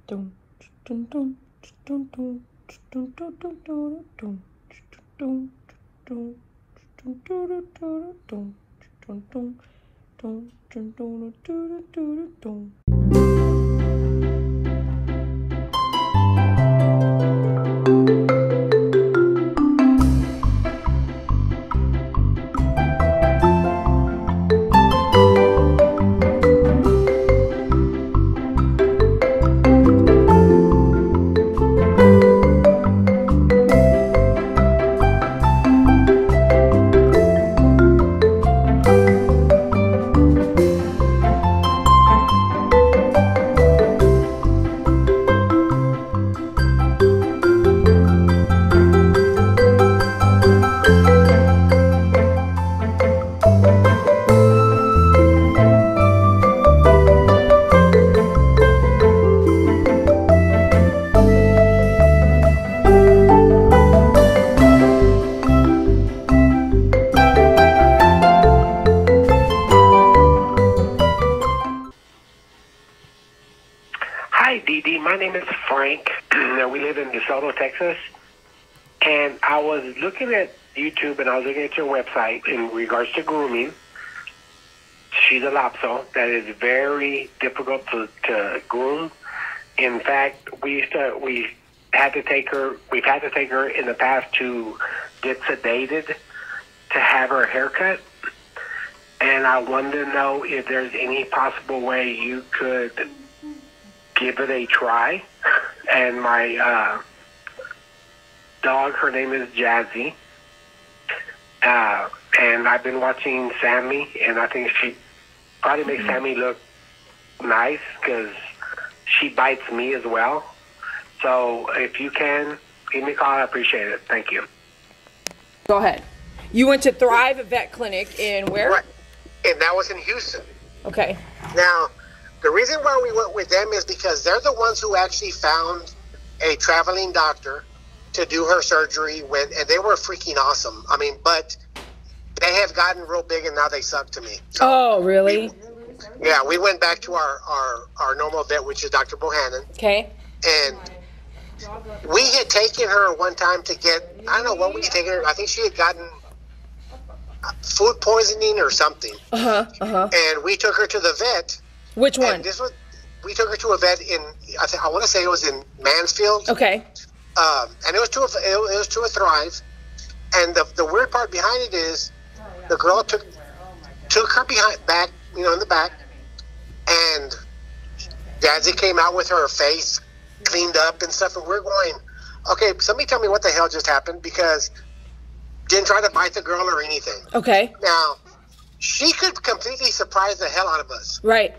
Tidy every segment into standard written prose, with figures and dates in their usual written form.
Hi, Dee Dee. My name is Frank. We live in DeSoto, Texas. And I was looking at YouTube and I was looking at your website in regards to grooming. She's a Apso. That is very difficult to groom. In fact, we've had to take her in the past to get sedated to have her haircut. And I wanted to know if there's any possible way you could give it a try. And my dog, her name is Jazzy. And I've been watching Sammy, and I think she probably makes Sammy look nice because she bites me as well. So if you can, give me a call. I appreciate it. Thank you. Go ahead. You went to Thrive Vet Clinic in where? Right. And that was in Houston. Okay. Now, the reason why we went with them is because they're the ones who actually found a traveling doctor to do her surgery and they were freaking awesome. I mean, but they have gotten real big and now they suck to me. So oh, really? We went back to our normal vet, which is Dr. Bohannon. Okay. And we had taken her one time to get, I don't know what we had taken her. I think she had gotten food poisoning or something. And we took her to the vet. Which one? We took her to a vet in, I want to say it was in Mansfield. Okay. And it was to a Thrive. And the weird part behind it is the girl took her back, in the back, and Daddy came out with her face cleaned up and stuff, and we're going, okay, somebody tell me what the hell just happened, because didn't try to bite the girl or anything. Okay. Now, she could completely surprise the hell out of us. Right.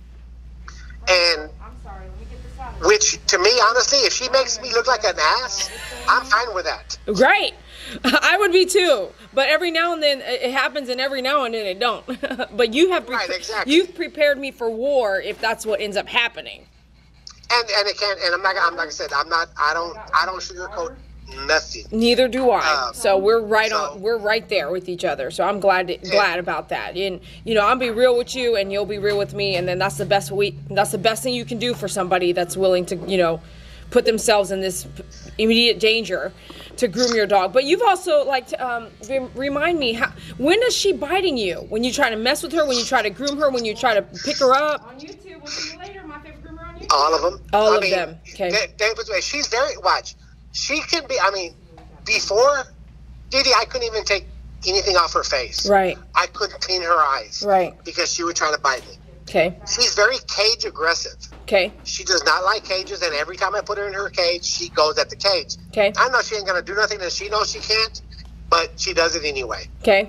And which, to me, honestly, if she makes me look like an ass, I'm fine with that. Right. I would be too. But every now and then it happens, and every now and then it don't. But you have you've prepared me for war if that's what ends up happening. And it can't. And I'm like I said, I don't sugarcoat nothing. Neither do I. So we're right there with each other. So I'm glad about that. And I'll be real with you, and you'll be real with me, and then that's the best thing you can do for somebody that's willing to put themselves in this immediate danger to groom your dog. But you've also remind me, when is she biting you? When you try to mess with her? When you try to groom her? When you try to pick her up? On YouTube, we'll see you later. My favorite groomer on YouTube. All of them. All of them. Okay. She's very She can be. I mean, before Didi, I couldn't even take anything off her face. Right. I couldn't clean her eyes. Right. Because she would try to bite me. Okay. She's very cage aggressive. Okay. She does not like cages, and every time I put her in her cage, she goes at the cage. Okay. I know she ain't gonna do nothing that she knows she can't, but she does it anyway. Okay.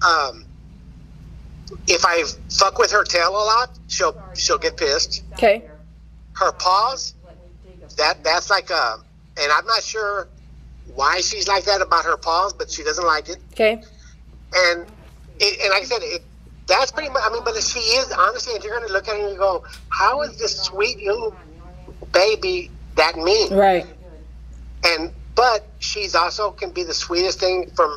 If I fuck with her tail a lot, she'll get pissed. Okay. Her paws, that's like and I'm not sure why she's like that about her paws, but she doesn't like it. Okay. And like I said, that's pretty much, but she is, honestly, if you're going to look at her and you go, how is this sweet little baby that mean? Right. But she's also can be the sweetest thing from,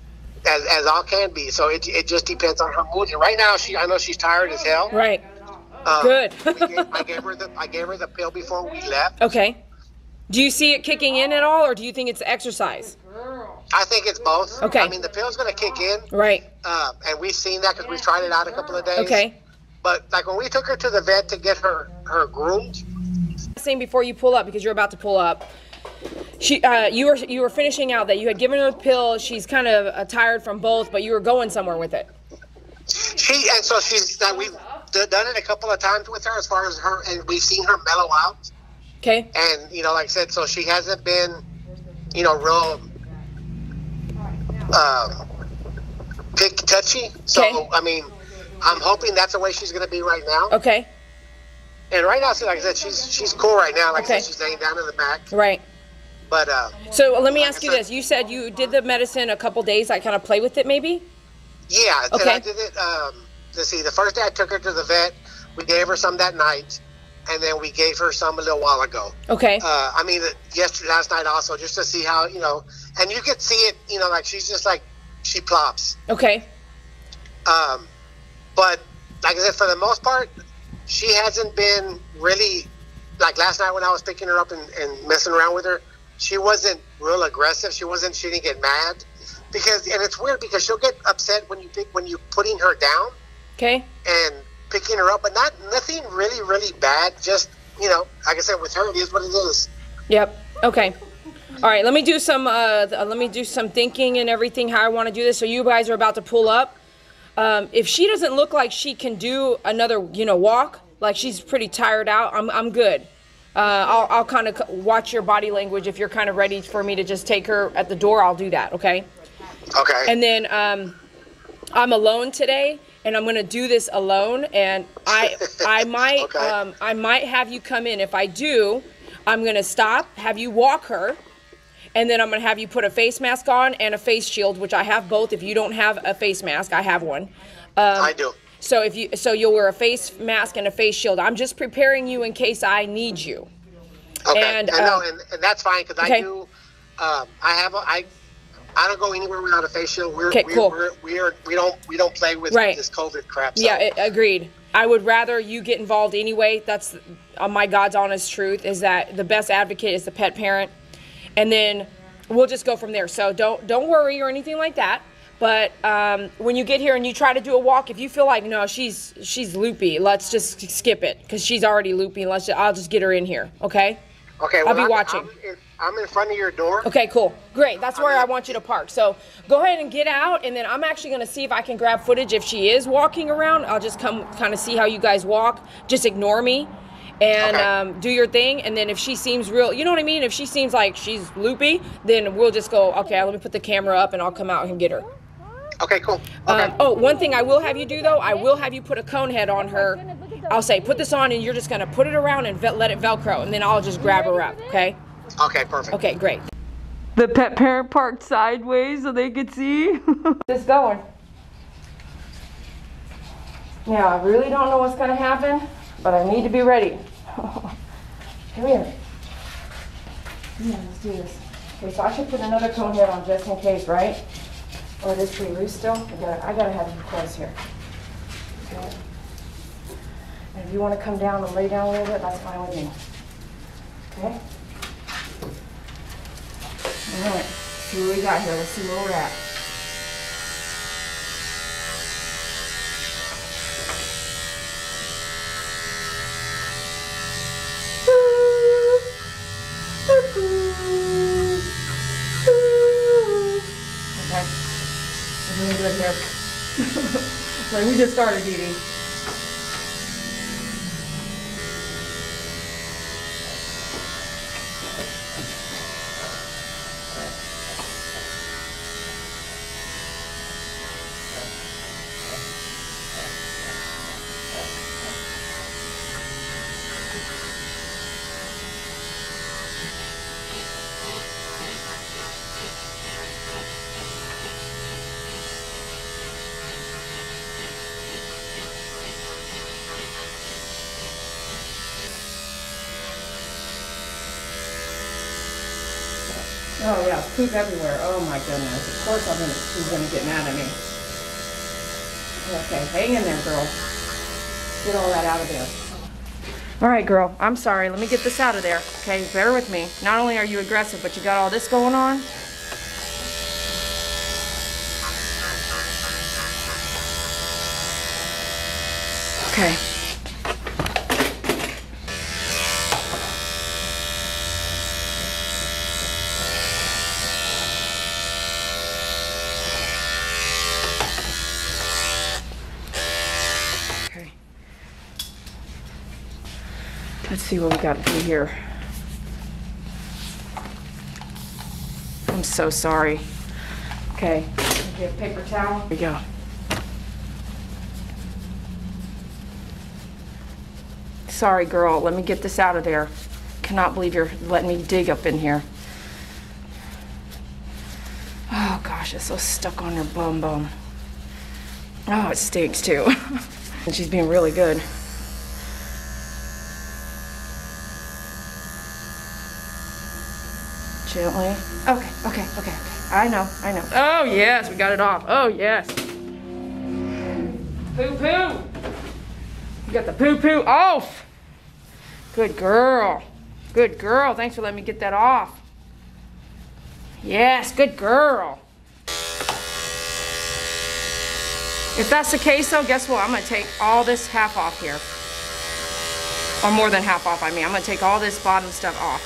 as all can be. So it just depends on her mood. And right now, I know she's tired as hell. Right. Good. I gave her the pill before we left. Okay. Do you see it kicking in at all, or do you think it's exercise? I think it's both. Okay. I mean, the pill's going to kick in. Right. And we've seen that because we've tried it out a couple of days. Okay. But like when we took her to the vet to get her groomed. Saying before you pull up, because you're about to pull up, you were finishing out that you had given her the pill. She's kind of tired from both, but you were going somewhere with it. We've done it a couple of times with her as far as her, and we've seen her mellow out. Okay. And like I said, so she hasn't been, real touchy. So Okay. I mean, I'm hoping that's the way she's going to be right now. Okay. And right now, see, like I said, she's cool right now. Like Okay. I said, she's laying down in the back. Right. But so let me ask you this: you said you did the medicine a couple days. I kind of play with it, maybe. Yeah. Okay. And I did it. Let's see. The first day I took her to the vet, we gave her some that night, and then we gave her some a little while ago. Okay. I mean, last night also, just to see how and you could see it. Like she's just like she plops. Okay. But like I said, for the most part, she hasn't been really, like last night when I was picking her up and messing around with her, she wasn't real aggressive. She didn't get mad and it's weird because she'll get upset when you're putting her down. Okay. And picking her up, but nothing really, really bad. Just, like I said, with her, it is what it is. Yep. Okay. All right. Let me do some thinking and everything, how I want to do this. So you guys are about to pull up. If she doesn't look like she can do another, walk, like she's pretty tired out, I'm good. I'll kind of watch your body language. If you're kind of ready for me to just take her at the door, I'll do that. Okay. Okay. And then I'm alone today, and I'm gonna do this alone. And I might Okay. I might have you come in. If I do, I'm gonna stop, have you walk her. And then I'm going to have you put a face mask on and a face shield, which I have both. If you don't have a face mask, I have one. I do. So you'll wear a face mask and a face shield. I'm just preparing you in case I need you. Okay. And and that's fine because okay. I do. I don't go anywhere without a face shield. Cool. We don't play with Right. this COVID crap. So. Yeah, agreed. I would rather you get involved anyway. That's my God's honest truth, is that the best advocate is the pet parent. And then we'll just go from there. So don't worry or anything like that. But when you get here and you try to do a walk, if you feel like, no, she's loopy, let's just skip it because she's already loopy. I'll just get her in here, okay? Okay. I'll be watching. I'm in front of your door. Okay, cool. Great. That's where I want you to park. So go ahead and get out, and then I'm actually going to see if I can grab footage if she is walking around. I'll just come kind of see how you guys walk. Just ignore me. And Okay. do your thing, and then if she seems real, you know what I mean? If she seems like she's loopy, then we'll just go, okay, let me put the camera up, and I'll come out and get her. Okay, cool. Okay. One thing I will have you do, though, I will have you put a cone head on her. I'll say, put this on, and you're just going to put it around and let it Velcro, and then I'll just grab her up, okay? Okay, perfect. Okay, great. The pet parent parked sideways so they could see. Just going. Now, I really don't know what's going to happen, but I need to be ready. Come here. Yeah, let's do this. Okay, so I should put another cone head on just in case, right? Or it is pretty loose still. I gotta have you close here. Okay. And if you want to come down and lay down a little bit, that's fine with me. Okay? Alright, see what we got here. Let's see where we're at. Okay. We're doing good here. Like we just started eating. Oh yeah, poop everywhere. Oh my goodness. Of course she's gonna get mad at me. Okay, hang in there, girl. Get all that out of there. All right, girl, I'm sorry. Let me get this out of there, okay? Bear with me. Not only are you aggressive, but you got all this going on. Okay. Okay. Let's see what we got through here. I'm so sorry. Okay. Get a paper towel. Here we go. Sorry, girl. Let me get this out of there. Cannot believe you're letting me dig up in here. Oh gosh, it's so stuck on her bum. Oh, it stinks too. And she's being really good. Gently. Okay. I know. Oh yes, we got it off. Oh yes. Poo-poo. You got the poo-poo off. Good girl. Good girl. Thanks for letting me get that off. Yes, good girl. If that's the case though, guess what? I'm gonna take all this half off here. Or more than half off, I mean. I'm gonna take all this bottom stuff off.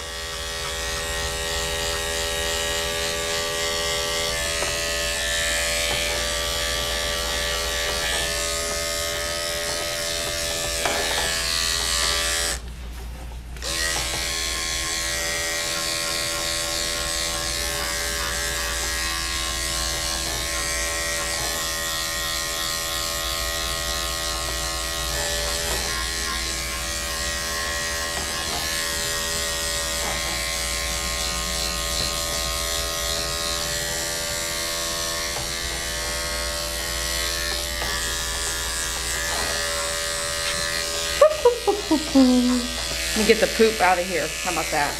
Let me get the poop out of here. How about that?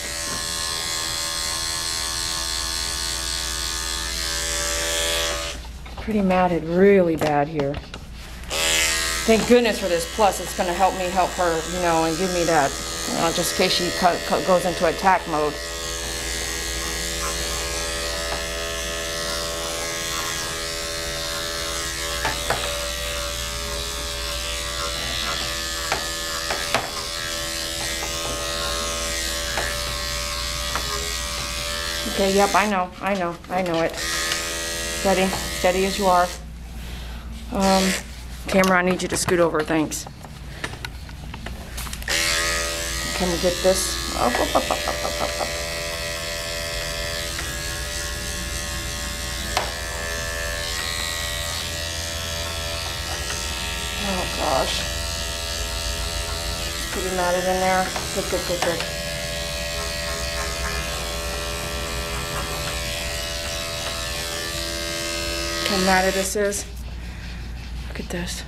Pretty matted really bad here. Thank goodness for this. Plus, it's going to help me help her, you know, and give me that, you know, just in case she goes into attack mode. Okay, yep, I know it. Steady as you are. Camera, I need you to scoot over, thanks. Can we get this? Up. Oh gosh. Pretty matted in there. Good. How matted this is. Look at this.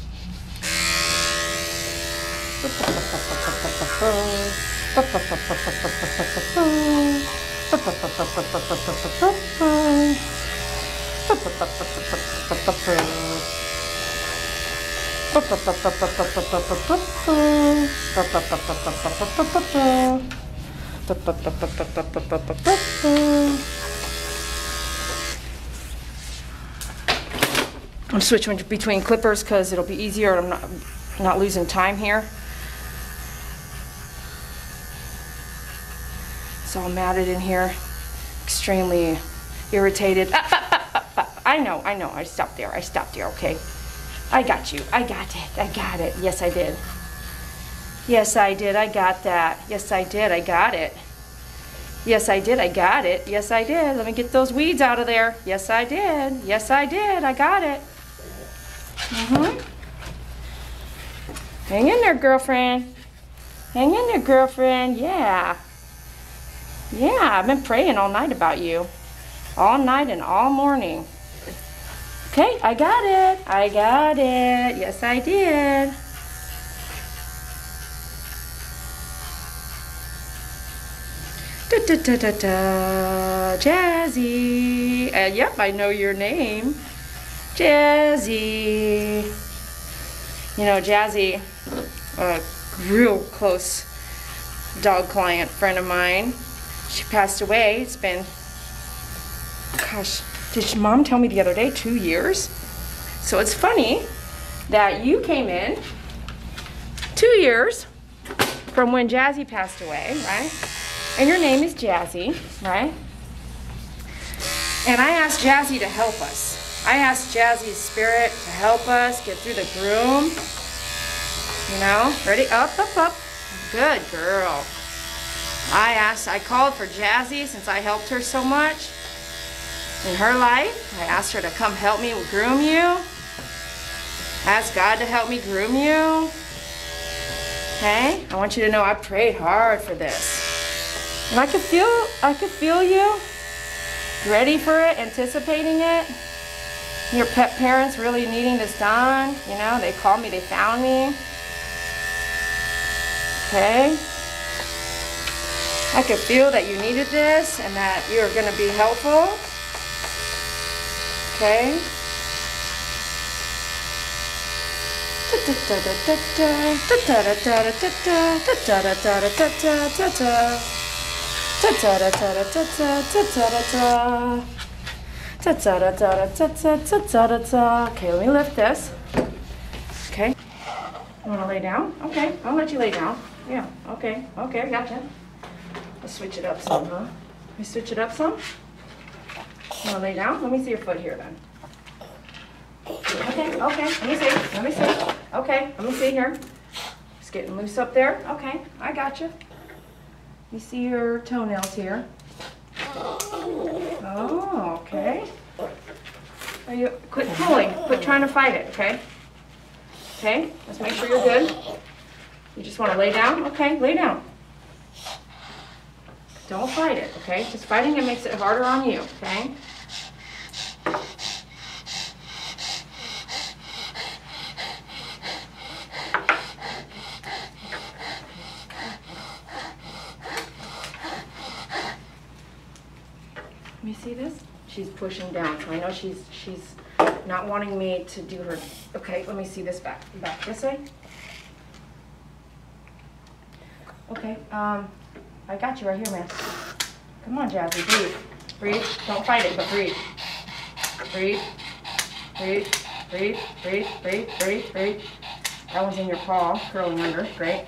I'm switching between clippers because it'll be easier. I'm not losing time here. It's all matted in here. Extremely irritated. I know. I stopped there. Okay. I got you. I got it. Yes, I did. I got that. Yes, I did. I got it. Yes, I did. I got it. Yes, I did. Let me get those weeds out of there. Yes, I did. I got it. Hang in there, girlfriend. Yeah. I've been praying all night about you. All night and all morning. Okay, I got it. Yes, I did. Jazzy. Yep, I know your name. Jazzy. You know, Jazzy, a real close dog client friend of mine, she passed away. It's been, gosh, did Mom tell me the other day, 2 years? So it's funny that you came in 2 years from when Jazzy passed away, right? And your name is Jazzy, right? And I asked Jazzy to help us. I asked Jazzy's spirit to help us get through the groom. You know, ready? Up, up, up. Good girl. I called for Jazzy since I helped her so much in her life. I asked her to come help me groom you. Ask God to help me groom you. Okay? I want you to know I prayed hard for this. And I could feel you ready for it, anticipating it. Your pet parents really needing this done. You know, they called me, they found me. Okay? I could feel that you needed this and that you're going to be helpful. Okay? Okay, let me lift this. Okay. You want to lay down? Okay, I'll let you lay down. Yeah, okay, okay, gotcha. Let's switch it up some, huh? Let me switch it up some. You want to lay down? Let me see your foot here then. Okay, okay, let me see. Okay, let me see here. It's getting loose up there. Okay, I gotcha. You see your toenails here. Oh, okay. Are you, quit pulling, quit trying to fight it, okay? Okay, let's make sure you're good. You just want to lay down? Okay, lay down. Don't fight it, okay? Just fighting it makes it harder on you, okay? Let me see this. She's pushing down, so I know she's not wanting me to do her. Okay, let me see this back this way. Okay, I got you right here, man. Come on, Jazzy, breathe. Breathe, don't fight it, but breathe. Breathe, breathe, breathe, breathe, breathe, breathe, breathe. That one's in your paw, curling under, great.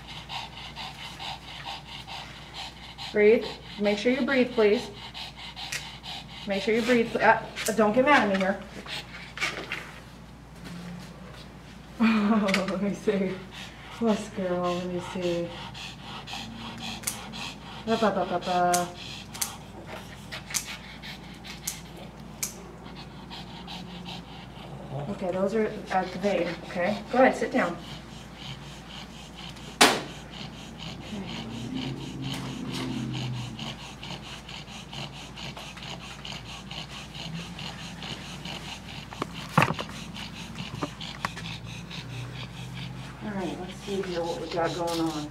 Breathe, make sure you breathe, please. Make sure you breathe. Don't get mad at me here. Oh, let me see. Yes, girl, let me see. Ba, ba, ba, ba, ba. Okay, those are activated. Okay, go ahead, sit down. Let's see here what we got going on.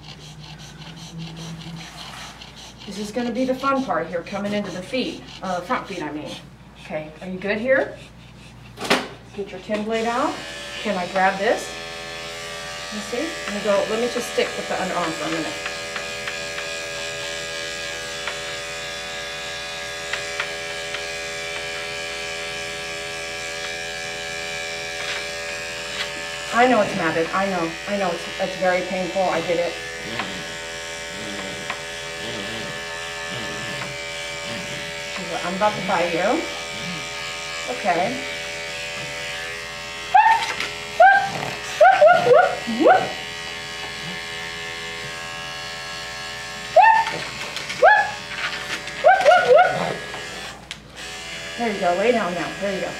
This is going to be the fun part here, coming into the feet, front feet I mean. Okay, are you good here? Get your 10 blade out. Can I grab this? Let me see. Let me just stick with the underarm for a minute. I know it's matted. I know it's very painful. I did it. I'm about to bite you. Okay. There you go. Lay down now. There you go.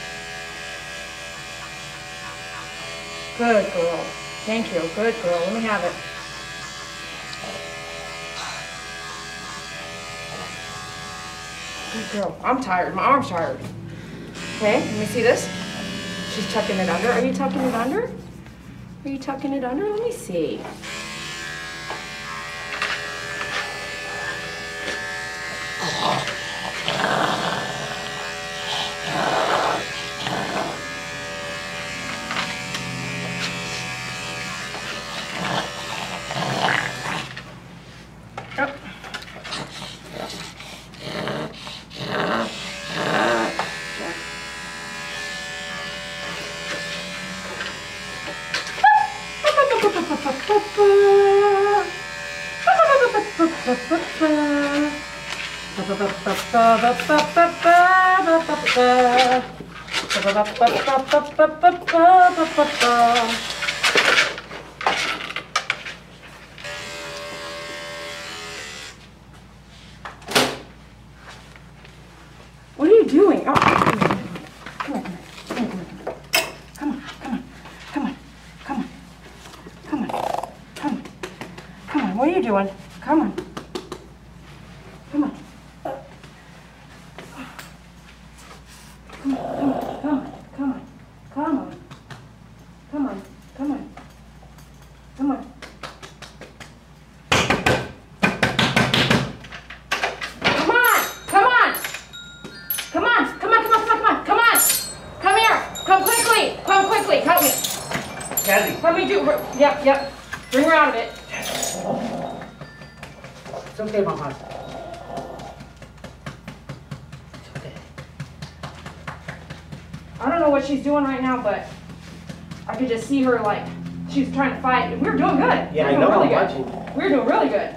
Good girl. Thank you. Good girl. Let me have it. Good girl. I'm tired. My arm's tired. Okay, let me see this. She's tucking it under. Are you tucking it under? Are you tucking it under? Let me see. What are you doing? Oh, come on. Come on. What are you doing? Come on. Let me do, yep. Bring her out of it. It's okay, Mama. It's okay. I don't know what she's doing right now, but I could just see her like, she's trying to fight. We're doing good. Yeah, I know, I'm watching. We're doing really good.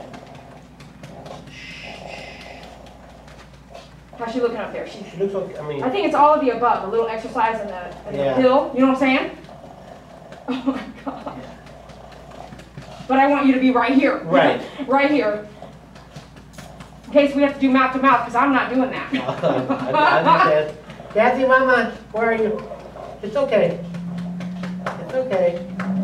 How's she looking up there? She looks okay, I think it's all of the above. A little exercise and the hill. You know what I'm saying? Oh my God. But I want you to be right here. Right. Right here. In case we have to do mouth to mouth, because I'm not doing that. I understand. Kathy, Mama, where are you? It's okay. It's okay.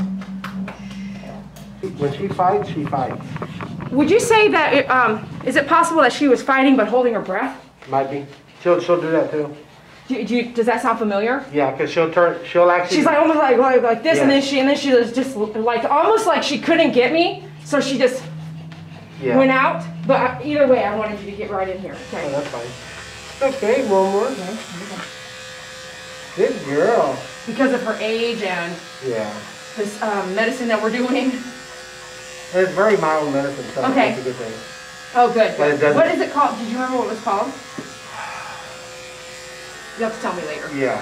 When she fights, she fights. Would you say that, is it possible that she was fighting but holding her breath? Might be. She'll do that too. Does that sound familiar? Yeah, because she'll actually. She's like almost like this, yeah. and then she was just like almost like she couldn't get me, so she just went out. But either way, I wanted you to get right in here. Okay. Oh, that's fine. Okay, Momo. Okay. Good girl. Because of her age and this medicine that we're doing. It's very mild medicine, so that's a good thing. Oh, good. What is it called? Did you remember what it was called? You have to tell me later. Yeah.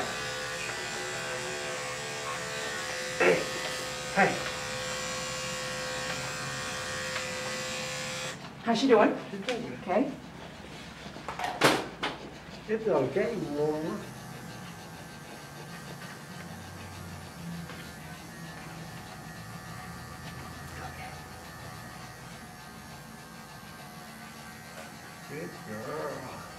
Hey. How's she doing? She's doing good. Okay. It's okay, Mama. Good girl.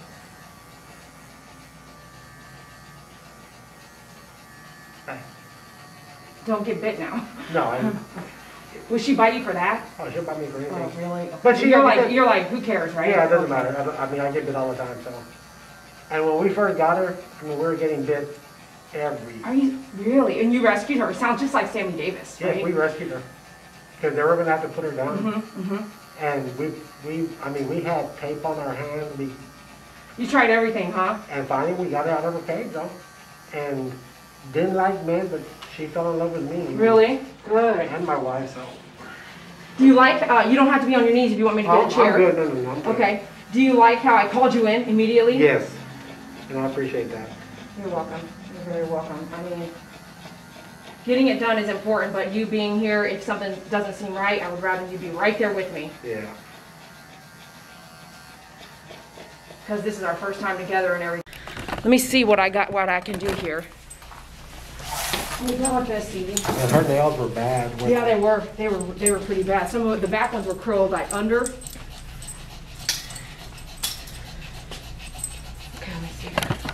Hey. Don't get bit now. No, Will she bite you for that? Oh, she'll bite me for anything. Oh, really? But you're like, who cares, right? Yeah, it doesn't matter. I mean, I get bit all the time, so. And when we first got her, I mean, we were getting bit every. Are you really? And you rescued her? It sounds just like Sammy Davis, right? Yeah, we rescued her because they were gonna have to put her down. And we had tape on our hand. You tried everything, huh? And finally, we got her out of her cage, though. And didn't like men, but she fell in love with me. Really? Good. And my wife, so. Do you like, you don't have to be on your knees if you want me to get a chair. I'm good, no, I'm good. Okay. Do you like how I called you in immediately? Yes. And I appreciate that. You're welcome. You're very welcome. I mean, getting it done is important, but you being here, if something doesn't seem right, I would rather you be right there with me. Yeah. Because this is our first time together and everything. Let me see what I can do here. Let me go with this, Stevie. And her nails were bad. Yeah, they were. They were pretty bad. Some of the back ones were curled like under. Okay, let me see.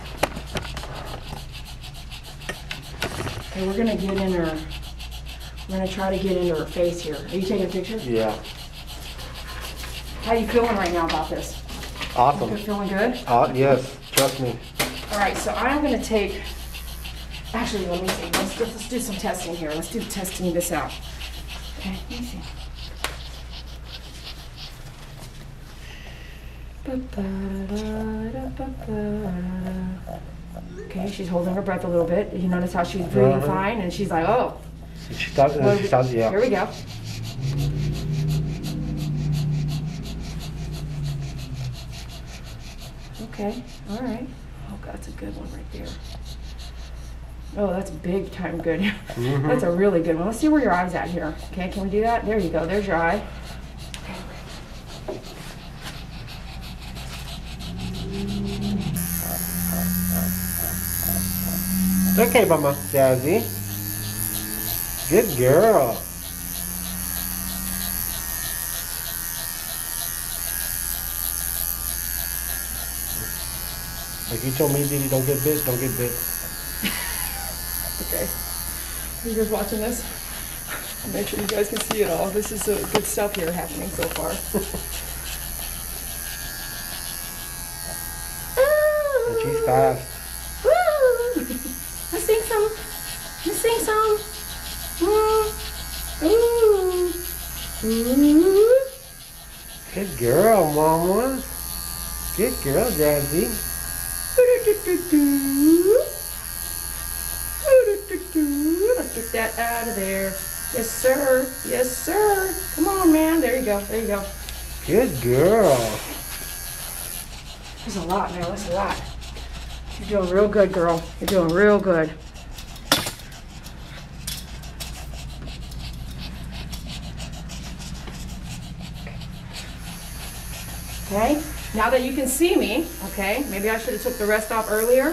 Okay, we're gonna get in her. We're gonna try to get into her face here. Are you taking a picture? Yeah. How are you feeling right now about this? Awesome. You feeling good? Yes, trust me. All right, so I'm gonna take. Actually, let me see. Let's do some testing here. Let's do testing this out. Okay, let me see. Okay, she's holding her breath a little bit. You notice how she's breathing fine, and she's like, oh. She stopped, yeah. Here we go. Okay, all right. Oh, God, that's a good one right there. Oh, that's big time good. That's a really good one. Let's see where your eye's at here. Okay, can we do that? There you go. There's your eye. Okay. Okay, Mama. Jazzy. Good girl. Like you told me, Didi, don't get bit, don't get bit. Okay. You guys watching this? Make sure you guys can see it all. This is good stuff here happening so far. And she's fast. Woo! Let's sing some. Let's sing some. Ooh. Ooh. Good girl, Mama. Good girl, Jazzy. Let's get that out of there. Yes, sir. Yes, sir. Come on, man. There you go. There you go. Good girl. There's a lot, man. That's a lot. You're doing real good, girl. You're doing real good. Okay. Now that you can see me, okay, maybe I should have took the rest off earlier.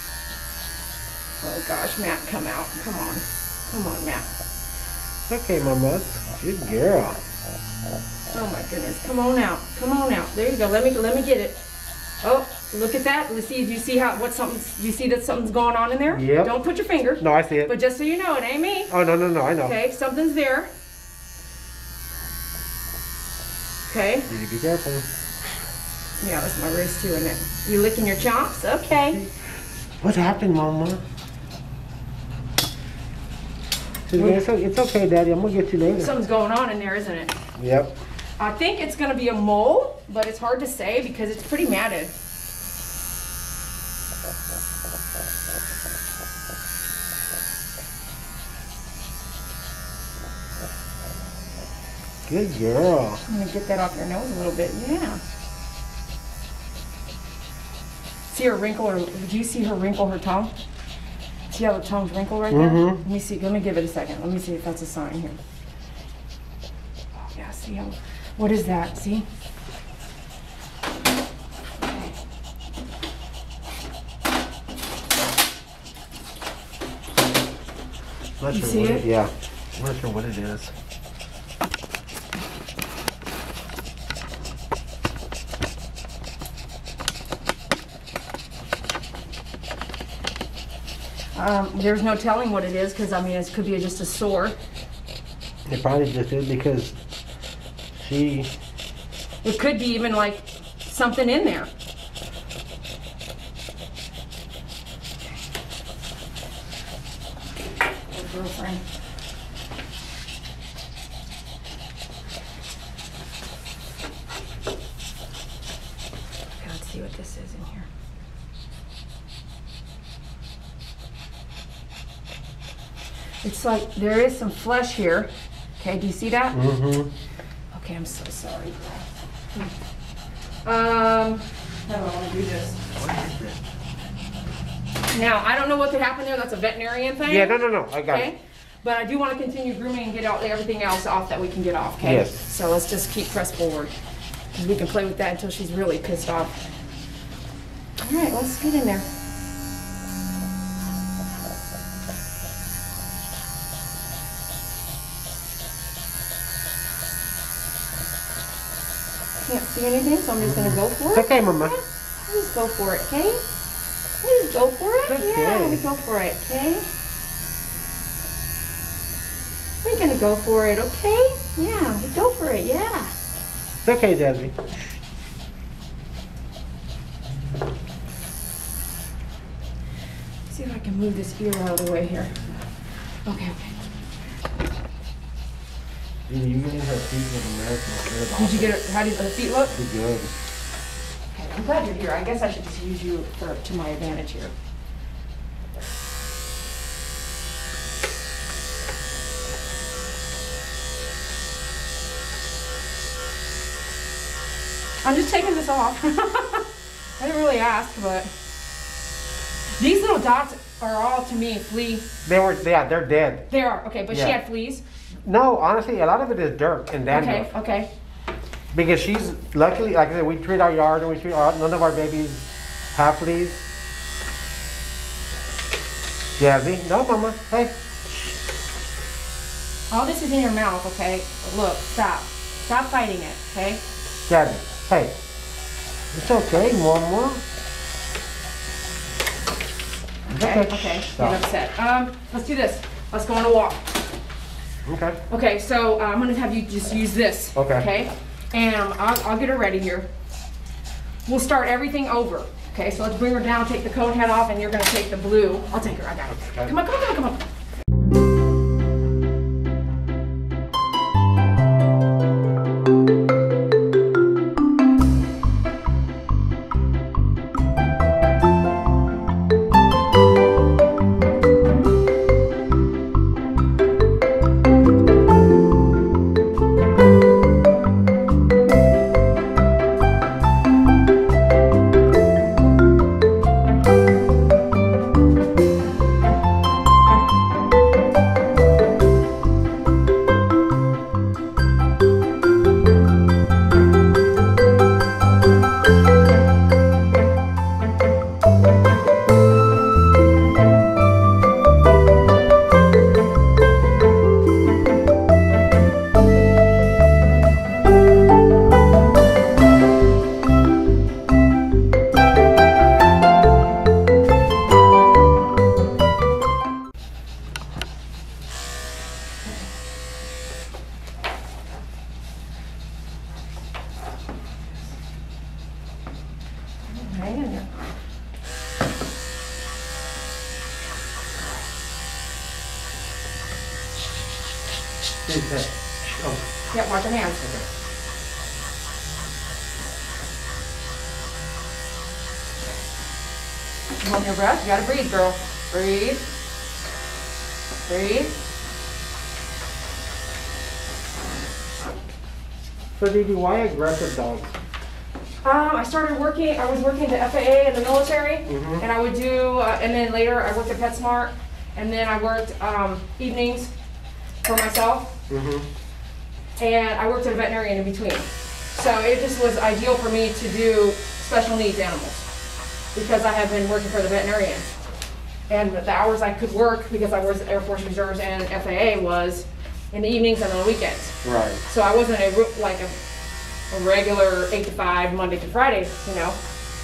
Oh gosh, Matt, come out. Come on. Come on, Matt. Okay, Mama. Good girl. Oh my goodness. Come on out. Come on out. There you go. Let me get it. Oh, look at that. Let's see. Do you see you see that something's going on in there? Yep. Don't put your finger. No, I see it. But just so you know, it ain't me. Oh, no, I know. Okay, something's there. Okay. You need to be careful. Yeah, that's my wrist too, isn't it? You licking your chops? Okay. What happened, Mama? It's okay, Daddy. I'm going to get you later. Something's going on in there, isn't it? Yep. I think it's going to be a mole, but it's hard to say because it's pretty matted. Good girl. I'm going to get that off your nose a little bit. Yeah. See her wrinkle, or do you see her wrinkle her tongue? See how the tongue's wrinkled right there? Mm-hmm. Let me see. Let me give it a second. Let me see if that's a sign here. Oh, yeah. See how? What is that? See? Okay. Not You sure see what it? Yeah. I'm not sure what it is. There's no telling what it is because, I mean, it could be just a sore. It probably just is because she... It could be even like something in there. Your girlfriend. Okay, let's see what this is in here. It's like there is some flesh here. Okay, do you see that? Mm-hmm. Okay, I'm so sorry. How do I want to do this? Now, I don't know what could happen there. That's a veterinarian thing. Yeah, no. I got Okay. it. But I do want to continue grooming and get out everything else off that we can get off, okay? Yes. So let's just keep press forward. We can play with that until she's really pissed off. All right, let's get in there. Can't see anything, so I'm just gonna go for it. It's okay, Mama. Yeah, I'll just go for it, okay? I'll just go for it. Okay. Yeah, let me go for it, okay? We're gonna go for it, okay? Yeah, we go for it, yeah. It's okay, Debbie. See if I can move this ear out of the way here. Okay. You getting her feet with American. Did you get it? How did the feet look? Pretty good. Okay, I'm glad you're here. I guess I should just use you to my advantage here. I'm just taking this off. I didn't really ask, but these little dots are all, to me, flea. They're dead. They are, okay, but she Yeah. had fleas. No, honestly, a lot of it is dirt and dandruff. Okay. Because she's, luckily, like I said, we treat our yard and none of our babies have fleas. Gabby, no, Mama. Hey. All this is in your mouth, okay? Look, stop. Stop fighting it, okay? Gabby, hey. It's okay, Mama. Okay. Get upset. Let's do this. Let's go on a walk. Okay. Okay, so I'm gonna have you just use this. Okay. And I'll get her ready here. We'll start everything over. Okay, so let's bring her down, take the coat head off, and you're gonna take the blue. I'll take her, I got it. Okay. Come on. Hang in there. Yeah, watch your hands. Hold your breath. You gotta breathe, girl. Breathe. Breathe. So, Didi, why aggressive dogs? I was working the FAA in the military, and I would do, and then later I worked at PetSmart, and then I worked evenings for myself, and I worked at a veterinarian in between. So it just was ideal for me to do special needs animals, because I have been working for the veterinarian. And the hours I could work, because I was Air Force Reserves and FAA, was in the evenings and on the weekends. Right. So I wasn't a regular 8 to 5, Monday to Friday, you know.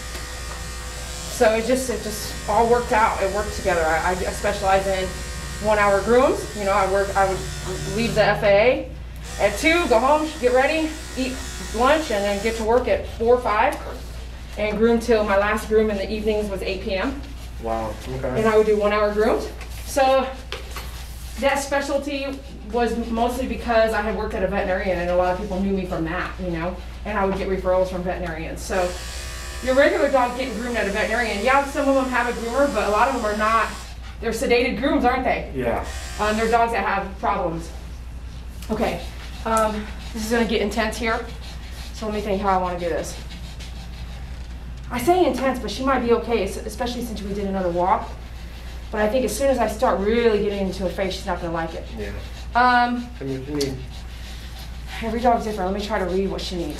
So it just all worked out. It worked together. I specialize in 1 hour grooms. You know, I would leave the FAA at 2, go home, get ready, eat lunch, and then get to work at 4 or 5, and groom till my last groom in the evenings was 8 p.m. Wow, okay. And I would do 1 hour grooms. So that specialty was mostly because I had worked at a veterinarian, and a lot of people knew me from that, you know, and I would get referrals from veterinarians. So your regular dog getting groomed at a veterinarian, yeah, some of them have a groomer, but a lot of them are not. They're sedated grooms, aren't they? Yeah. They're dogs that have problems. Okay, this is gonna get intense here, so let me think how I wanna do this. I say intense, but she might be okay, especially since we did another walk. But I think as soon as I start really getting into her face, she's not gonna like it. Yeah. Every dog's different. Let me try to read what she needs.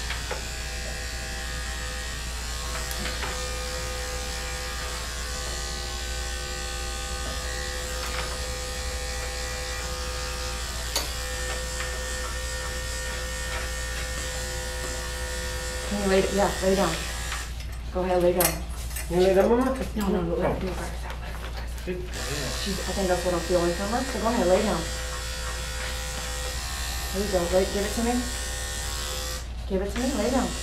Can you lay down. Go ahead, lay down. You lay down, Mama? No, let her do it by herself. I think that's what I'm feeling from her. So go ahead, lay down. There you go. Give it to me. Give it to me. Lay down.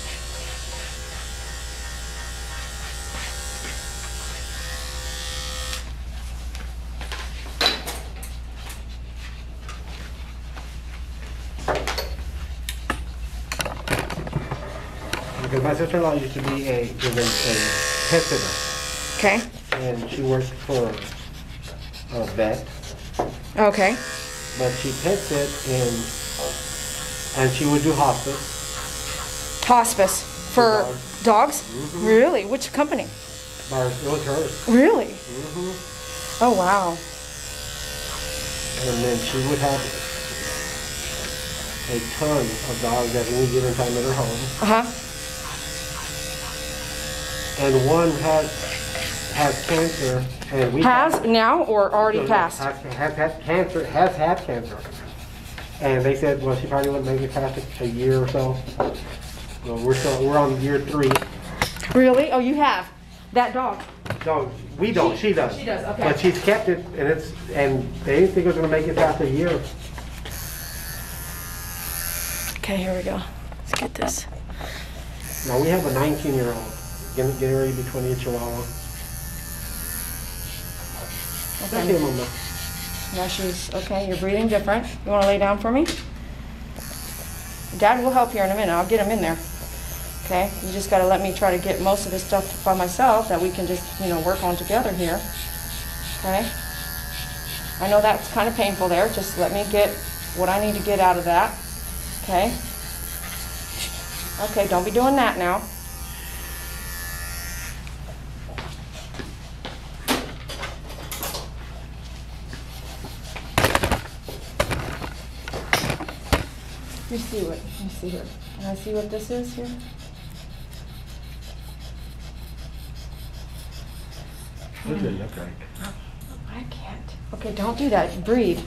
Because my sister-in-law used to be a pet sitter. Okay. And she worked for a vet. Okay. But she pet sit and she would do hospice. Hospice for dogs? Really? Which company? It was hers. Really? Oh, wow. And then she would have a ton of dogs at any given time at her home. And one had has cancer, and we Has now or already no, passed? has had cancer, has had cancer. And they said, well, she probably wouldn't make it past a year or so. Well, we're on year 3. Really? Oh, you have that dog? No, we don't. She does. She does. Okay. But she's kept it, and they didn't think it was going to make it past a year. Okay, here we go. Let's get this. Now we have a 19-year-old getting ready to be 20 Chihuahua. That's Okay. it, Mama. Now she's okay. You're breathing different. You want to lay down for me? Dad will help here in a minute. I'll get him in there. Okay. You just got to let me try to get most of this stuff by myself that we can just, work on together here. Okay. I know that's kind of painful there. Just let me get what I need to get out of that. Okay. Okay. Don't be doing that now. Let me see here. Can I see what this is here? What does it look like? I can't. Okay, don't do that. Breathe.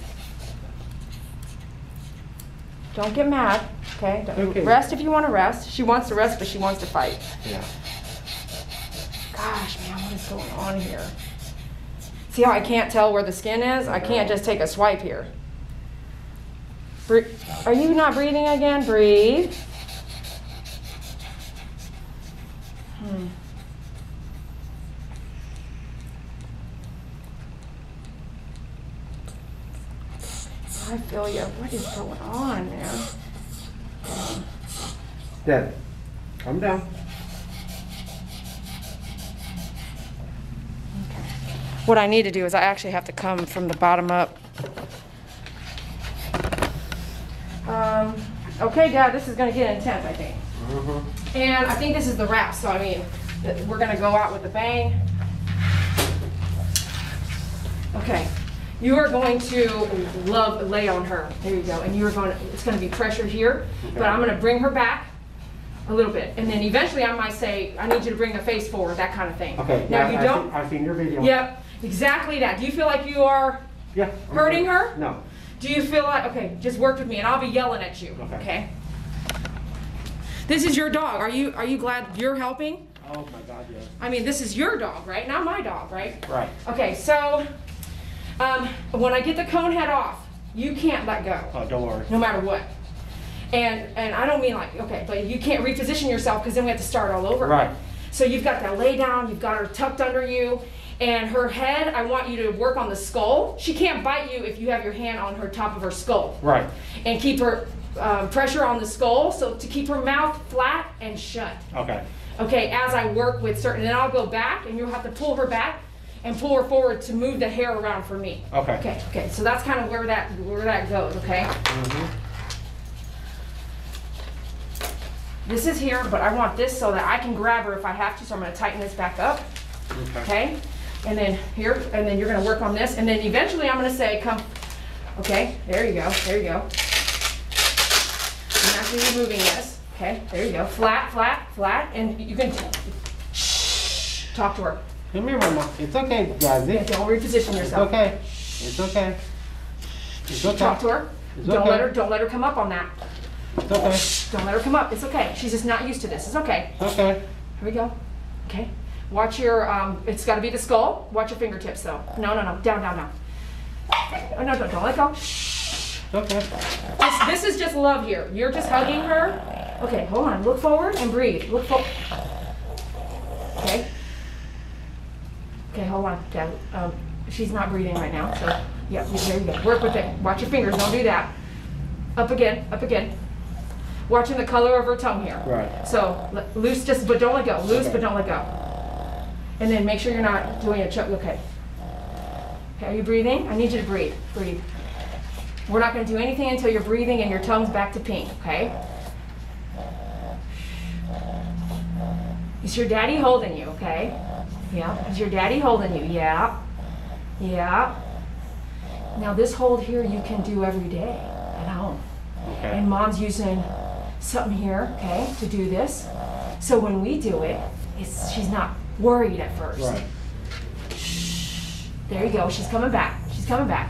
Don't get mad. Okay? Okay. Rest if you want to rest. She wants to rest, but she wants to fight. Yeah. Gosh, man, what is going on here? See how I can't tell where the skin is? I can't just take a swipe here. Are you not breathing again? Breathe. I feel you. What is going on, man? Dad, calm down. What I need to do is I actually have to come from the bottom up. Okay, Dad, this is going to get intense, I think. And I think this is the wrap, so I mean, we're going to go out with a bang. Okay, you are going to lay on her. There you go. And it's going to be pressure here, but I'm going to bring her back a little bit. And then eventually I might say, I need you to bring the face forward, that kind of thing. Okay, now you don't? I've seen your video. Yep, exactly that. Do you feel like you are hurting her? No. Do you feel like, okay, just work with me and I'll be yelling at you, okay? This is your dog. Are you glad you're helping? Oh my God, yes. I mean, this is your dog, right? Not my dog, right? Right. Okay, so when I get the cone head off, you can't let go. Oh, don't worry. No matter what. And I don't mean like, okay, but you can't reposition yourself because then we have to start all over. Right. So you've got that lay down, you've got her tucked under you, and her head, I want you to work on the skull. She can't bite you if you have your hand on her top of her skull. Right. And keep her pressure on the skull, so to keep her mouth flat and shut. Okay. Okay, as I work with certain, and then I'll go back, and you'll have to pull her back and pull her forward to move the hair around for me. Okay. Okay, so that's kind of where that goes, okay? This is here, but I want this so that I can grab her if I have to, so I'm going to tighten this back up. Okay? And then here, and then you're going to work on this, and then eventually I'm going to say, come, okay, there you go, there you go. I'm actually removing this, okay, there you go, flat, flat, flat, and you can talk to her. Come here, Mama. It's okay, Jazzy. Yeah, don't reposition yourself. It's okay. It's okay. It's okay. Talk to her. It's Don't okay. let her come up on that. It's okay. Don't let her come up. It's okay. She's just not used to this. It's okay. It's okay. Here we go. Okay. Watch your, it's got to be the skull. Watch your fingertips though. No. Down, down. Oh, no, don't let go. It's okay. This is just love here. You're just hugging her. Okay, hold on. Look forward and breathe. Look forward. Okay. Okay, hold on, Dad. She's not breathing right now, so yeah, there you go. Work with it. Watch your fingers. Don't do that. Up again, up again. Watching the color of her tongue here. Right. So loose, but don't let go. Loose, but don't let go. And then make sure you're not doing a choke. Okay. Okay, are you breathing? I need you to breathe. Breathe. We're not going to do anything until you're breathing and your tongue's back to pink. Okay. Is your daddy holding you? Okay. Yeah. Is your daddy holding you? Yeah. Yeah. Now this hold here you can do every day at home. Okay. And Mom's using something here, okay, to do this. So when we do it, she's not worried at first. Right. There you go. She's coming back. She's coming back.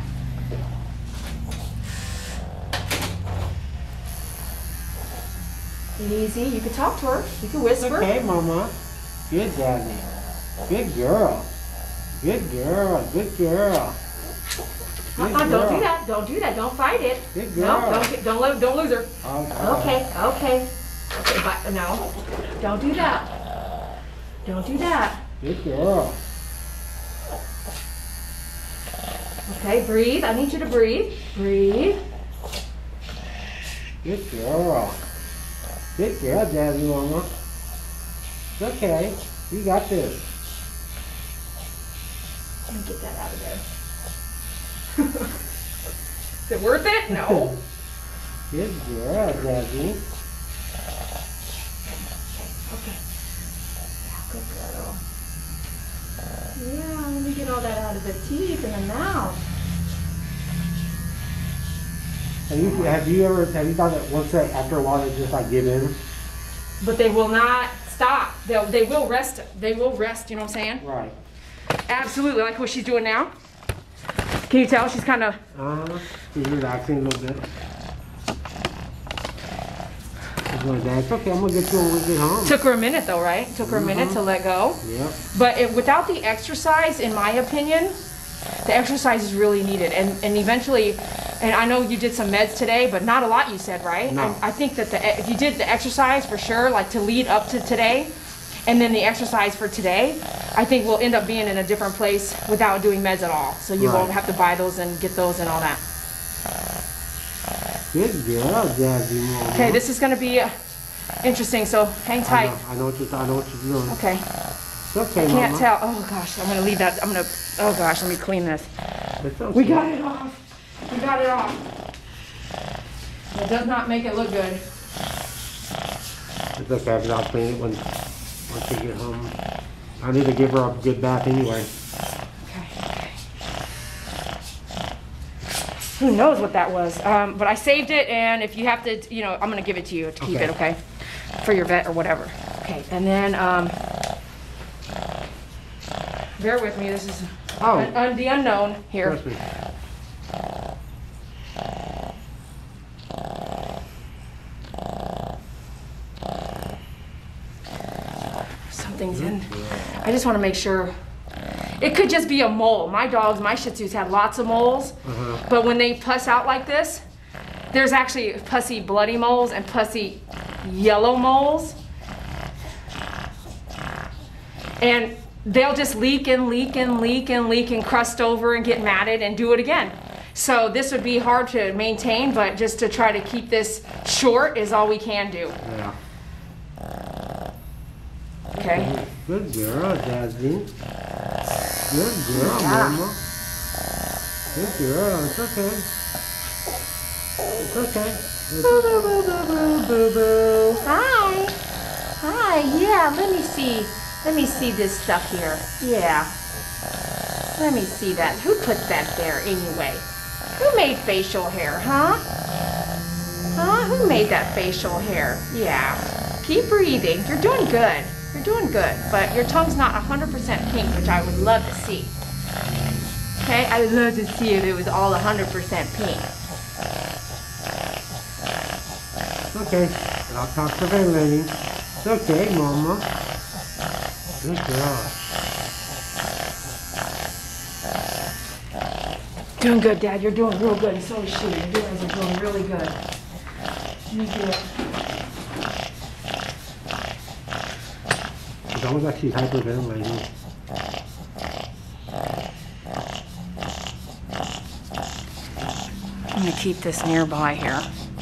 Easy. You can talk to her. You can whisper. Okay, Mama. Good, Daddy. Good girl. Good girl. Good girl. Don't do that. Don't do that. Don't fight it. Good girl. No, don't lose her. Okay. Okay, but no. Don't do that. Don't do that. Good girl. Okay, breathe. I need you to breathe. Breathe. Good girl. Good girl, Daddy, Mama. It's okay. You got this. Let me get that out of there. Is it worth it? No. Good girl, Daddy. Okay. Yeah, good girl. Yeah, let me get all that out of the teeth and the mouth. Have you thought that once that after a while they just like give in? But they will not stop. They will rest. They will rest, you know what I'm saying? Right. Absolutely, like what she's doing now. Can you tell she's kind of... She's relaxing a little bit. She's going, Dad, it's okay, I'm going to get you when we get home. Took her a minute though, right? Took her a minute to let go. Yep. But without the exercise, in my opinion, the exercise is really needed. And eventually, and I know you did some meds today, but not a lot you said, right? No. And I think that if you did the exercise for sure, like to lead up to today, and then the exercise for today, I think we'll end up being in a different place without doing meds at all. So you won't have to buy those and get those and all that. Good girl, Daddy, Mama. Okay, this is going to be interesting, so hang tight. I know what you're doing. Okay. It's okay, I can't Mama. tell. Oh gosh, I'm going to leave that. Oh gosh, let me clean this. It's okay. We got it off. We got it off. It does not make it look good. It's okay, I'll clean it once you get home. I need to give her a good bath anyway. Okay. Who knows what that was? But I saved it, and if you have to, I'm going to give it to you to keep it, okay? For your vet or whatever. Okay, and then, bear with me, this is the unknown here. Trust me. Something's in. I just want to make sure. It could just be a mole. My Shih Tzus have lots of moles, but when they pus out like this, there's actually pussy bloody moles and pussy yellow moles. And they'll just leak and crust over and get matted and do it again. So this would be hard to maintain, but just to try to keep this short is all we can do. Yeah. Okay. Good girl, Daddy. Good girl, Mama. Good girl. It's okay. It's okay. Boo boo boo boo boo boo boo. Hi. Hi. Yeah. Let me see. Let me see this stuff here. Yeah. Let me see that. Who put that there anyway? Who made facial hair, huh? Huh? Who made that facial hair? Yeah. Keep breathing. You're doing good. You're doing good, but your tongue's not 100% pink, which I would love to see. Okay, I'd love to see if it was all 100% pink. It's okay. I'll talk to the lady. It's okay, Mama. Good girl. Doing good, Dad. You're doing real good, and so is she. You guys are doing really good. Let me do it. It's almost like she's hyperventilating. I'm going to keep this nearby here.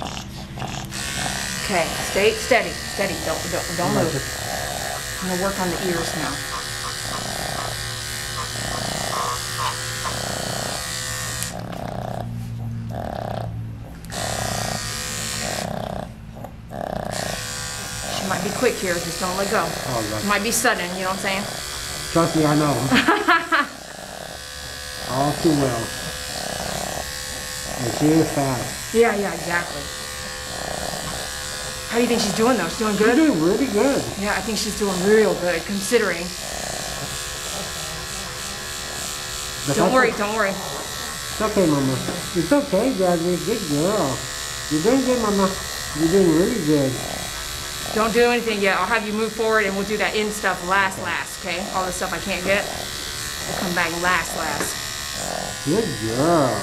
Okay, stay steady, steady. Don't move. I'm going to work on the ears now. She might be quick here, just don't let go. Oh, Might be sudden, you know what I'm saying? trust me, I know. All too well. And she is fast. Yeah, exactly. How do you think she's doing though? She's doing She's good? doing really good. Yeah, I think she's doing real good considering. Don't worry, don't worry. It's okay, Mama. It's okay, Jasmine. Good girl. You're doing good, Mama. You're doing really good. Don't do anything yet. I'll have you move forward and we'll do that in stuff last, okay? All the stuff I can't get, we'll come back last. Good girl.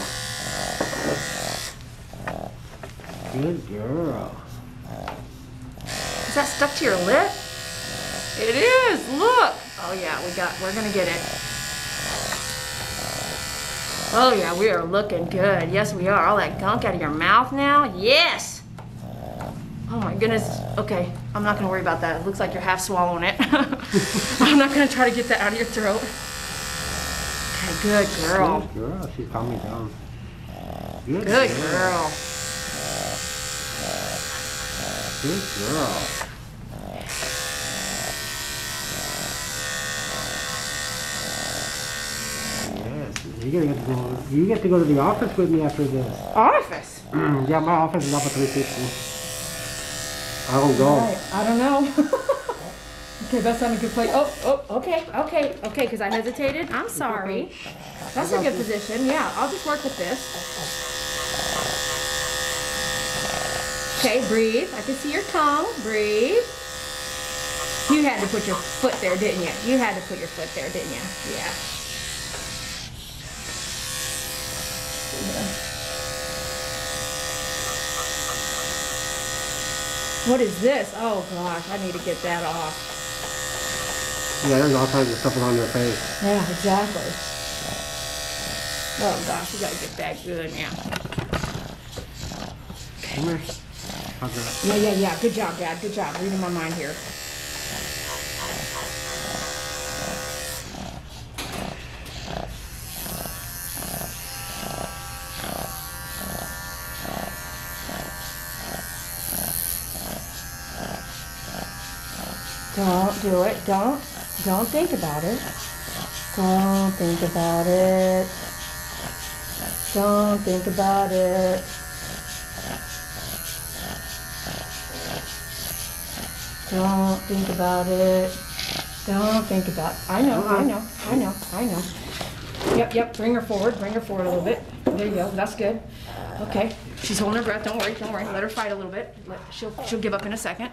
Good girl. Is that stuck to your lip? It is, look. Oh yeah, we're gonna get it. Oh yeah, we are looking good. Yes, we are. All that gunk out of your mouth now? Yes. Oh my goodness. Okay, I'm not gonna worry about that. It looks like you're half swallowing it. I'm not gonna try to get that out of your throat. Okay, good girl. Good girl. She calmed me down. Good girl. Good girl. You get to go to the office with me after this. Office? Yeah, my office is up at 360. I don't go. Right. I don't know. Okay, that's not a good place. Okay, because I hesitated. I'm sorry. That's a good position. Yeah, I'll just work with this. Okay, breathe. I can see your tongue. Breathe. You had to put your foot there, didn't you? You had to put your foot there, didn't you? Yeah. What is this? Oh gosh, I need to get that off. Yeah, there's all kinds of stuff around your face. Yeah, exactly. Oh gosh, you gotta get that good now. Come here. Yeah. Good job, Dad. Good job. Reading my mind here. Don't do it. Don't think about it. Don't think about it. Don't think about it. Don't think about it. Don't think about it. I know. Yep. Bring her forward a little bit. There you go. That's good. Okay. She's holding her breath. Don't worry. Let her fight a little bit. She'll give up in a second.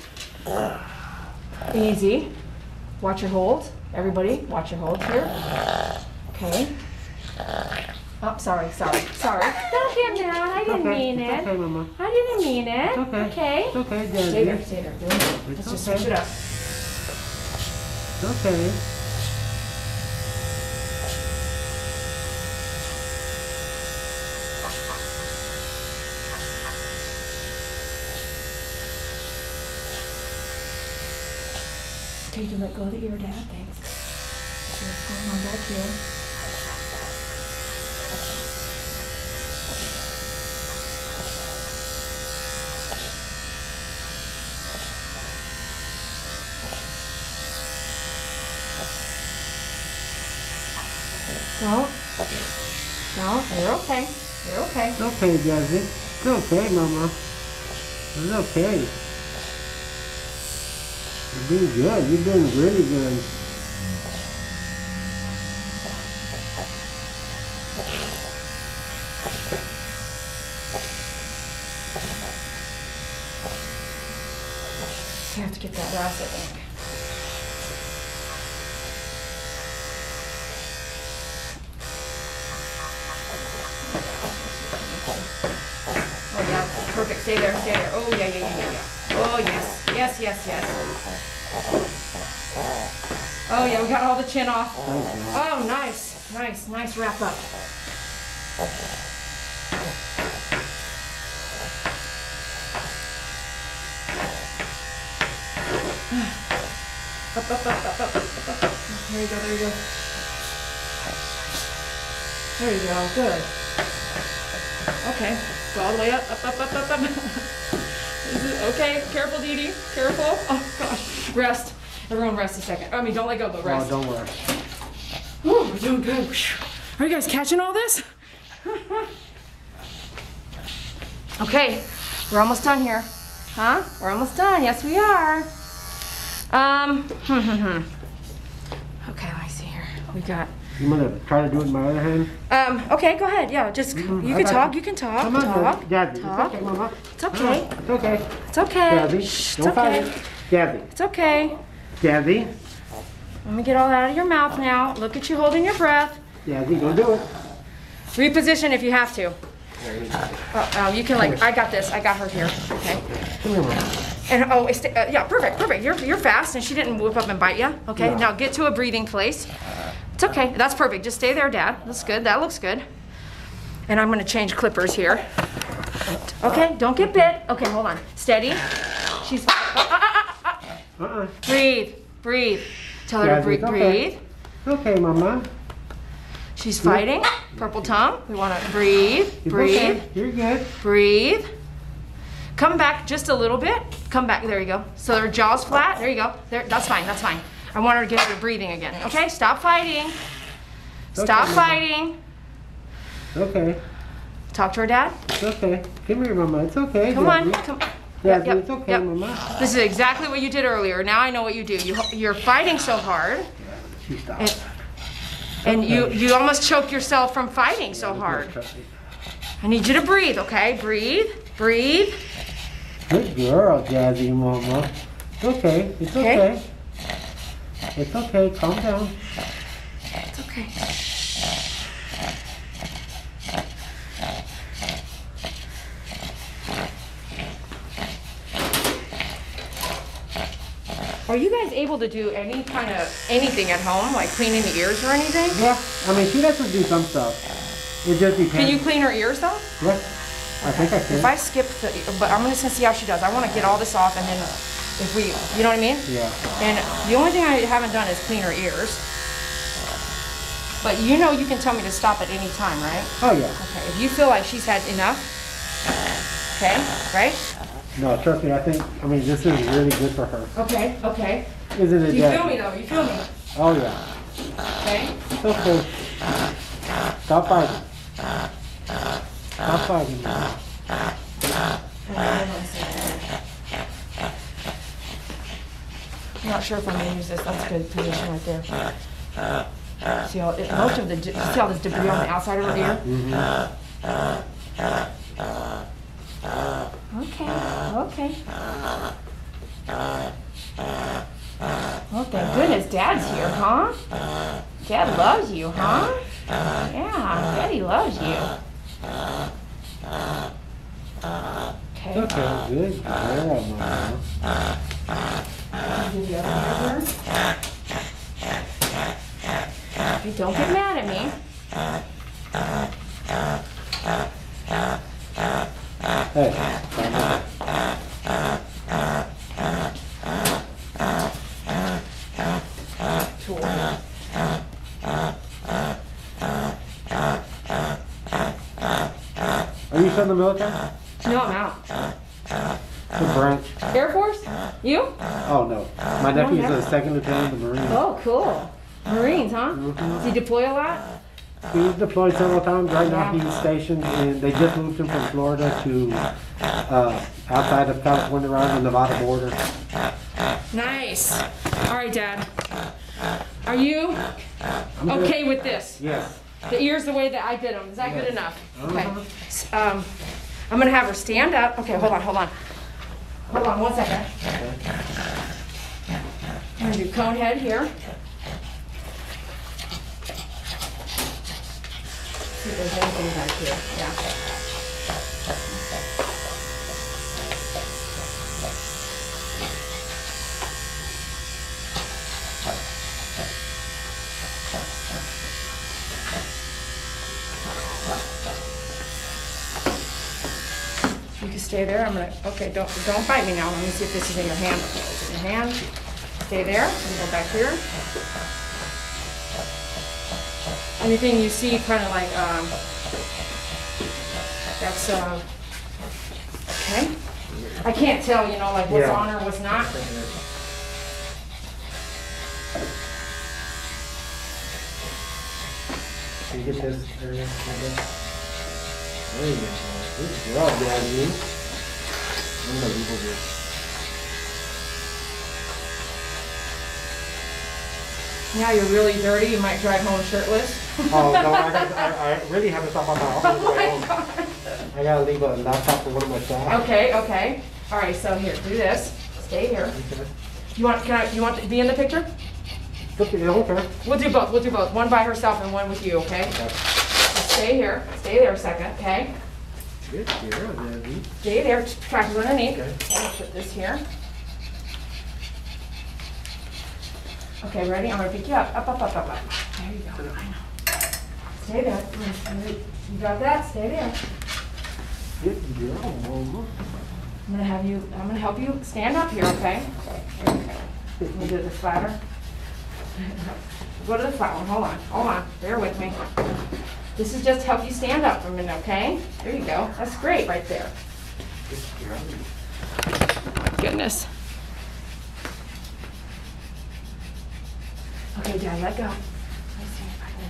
Easy. Watch your hold. Everybody, watch your hold here. Okay. Oh, sorry. Don't get mad. I didn't mean it. It's okay, Mama. I didn't mean it. Okay. It's okay, Daddy. Stay there. Let's just switch it up. It's okay. Okay, you let go of the ear, Dad. Thanks. See what's going on back here. Don't. You're okay. It's okay, Jazzy. It's okay, Mama. It's okay. You're doing good. You're doing really good. You have to get that Lhasa, I think. Oh yeah, perfect. Stay there. Oh yeah. Oh yes. Oh yeah, we got all the chin off. Oh nice wrap up. Up. There you go. There you go, good. Okay, go all the way up. Okay, careful, Dee Dee, careful. Oh gosh, rest. Everyone rest a second. I mean, don't let go, but rest. Oh, don't worry. Ooh, we're doing good. Are you guys catching all this? Okay, we're almost done here. Huh? We're almost done. Yes, we are. Okay, let me see here. We got You want to try to do it with my other hand? Okay, go ahead. Yeah, just, you can talk, you can talk. Come on, talk. Jazzy. Talk. It's okay, Mama. It's okay. It's okay. It's okay. Jazzy, Shh, don't it's fight okay. it. Jazzy. It's okay. Jazzy. Let me get all that out of your mouth now. Look at you holding your breath. Jazzy, don't do it. Reposition if you have to. You can like, I got this. I got her here. Okay. Come here, Mama. And yeah, perfect, perfect. You're fast, and she didn't whoop up and bite you. Okay. No. Now get to a breathing place. It's okay. That's perfect. Just stay there, Dad. That's good. That looks good. And I'm gonna change clippers here. Okay. Don't get bit. Okay. Hold on. Steady. She's. Breathe. Breathe. Tell her to breathe. Okay. Breathe. It's okay, Mama. She's fighting. Purple tongue. We want to breathe. It's Breathe. Okay. You're good. Breathe. Come back just a little bit. Come back. There you go. So her jaw's flat. There you go. There. That's fine. That's fine. I want her to get her breathing again. Okay. Stop fighting. Stop Okay, fighting. Okay. Talk to her dad. It's okay. Come here, Mama. It's okay. Come on. Jazzy. Come. Jazzy, Yep, it's okay, yep. Mama. This is exactly what you did earlier. Now I know what you do. You're fighting so hard, She stopped. and you almost choke yourself from fighting so hard. I need you to breathe. Okay. Breathe. Breathe. Good girl, Jazzy, Mama. It's okay. It's okay. It's okay. Calm down. It's okay. Are you guys able to do any kind of anything at home, like cleaning the ears or anything? Yeah. I mean, she lets us do some stuff. It just depends. Can you clean her ears though? Yeah. I think I can. If I skip the, but I'm just gonna see how she does. I want to get all this off, and then if we, you know what I mean? Yeah. And the only thing I haven't done is clean her ears. But you know, you can tell me to stop at any time, right? Oh, yeah. Okay. If you feel like she's had enough, okay, right? No, trust me, I mean, this is really good for her. Okay. Okay. Isn't it, Do you Jazzy? feel me though? You feel me? Oh, yeah. Okay. It's okay. Stop fighting. Stop fighting. I'm not sure if I'm gonna use this. That's a good position right there. See how most of the see how there's debris on the outside of her ear? Okay. Okay. Oh, thank goodness Dad's here, huh? Dad loves you, huh? Yeah, Daddy loves you. Okay. Okay, good girl, Mama. Do the other one here. Okay, don't get mad at me. Hey. Cool. Are you from the military? No, I'm out. The branch? Air Force? You? Oh, no. My nephew's a second lieutenant in the Marines. Oh, cool. Marines, huh? Does he deploy a lot? He's deployed several times. Right now he's stationed in, they just moved him from Florida to outside of California, around the Nevada border. Nice. All right, Dad. Are you okay with this? Yes. The ears the way that I did them. Is that good enough? Okay. I'm going to have her stand up. Okay, hold on. Hold on 1 second. I'm going to do cone head here. See if there's anything back here. Yeah. You can stay there. I'm gonna. Okay, don't bite me now. Let me see if this is in your hand. Okay, it's in your hand. Stay there. I'm gonna go back here. Anything you see, kind of like that's okay. I can't tell, you know, like what's on or what's not. Can you get this area? There you go. Good job, Daddy. Unbelievable. Now you're really dirty. You might drive home shirtless. Oh, no, I really have to stop on my office. Oh my God. I gotta leave a laptop for one of my staff. Okay, okay. All right, so here, do this. Stay here. Okay. You want to be in the picture? Okay, okay. We'll do both. We'll do both. One by herself and one with you, okay? Okay. Stay here. Stay there a second, okay? Good girl, Debbie. Stay there. Tractor's underneath. Okay. I'm gonna put this here. Okay, ready? I'm gonna pick you up. Up, up, up, up, up. There you go. I know. Stay there. You got that? Stay there. Good girl, Mama. I'm gonna help you stand up here, okay? Here we go. We'll do this flatter. Go to the flat one. Hold on. Bear with me. This is just to help you stand up for a minute, okay? There you go. That's great right there. Good girl. Goodness. Okay, Dad, let go. Let's see if I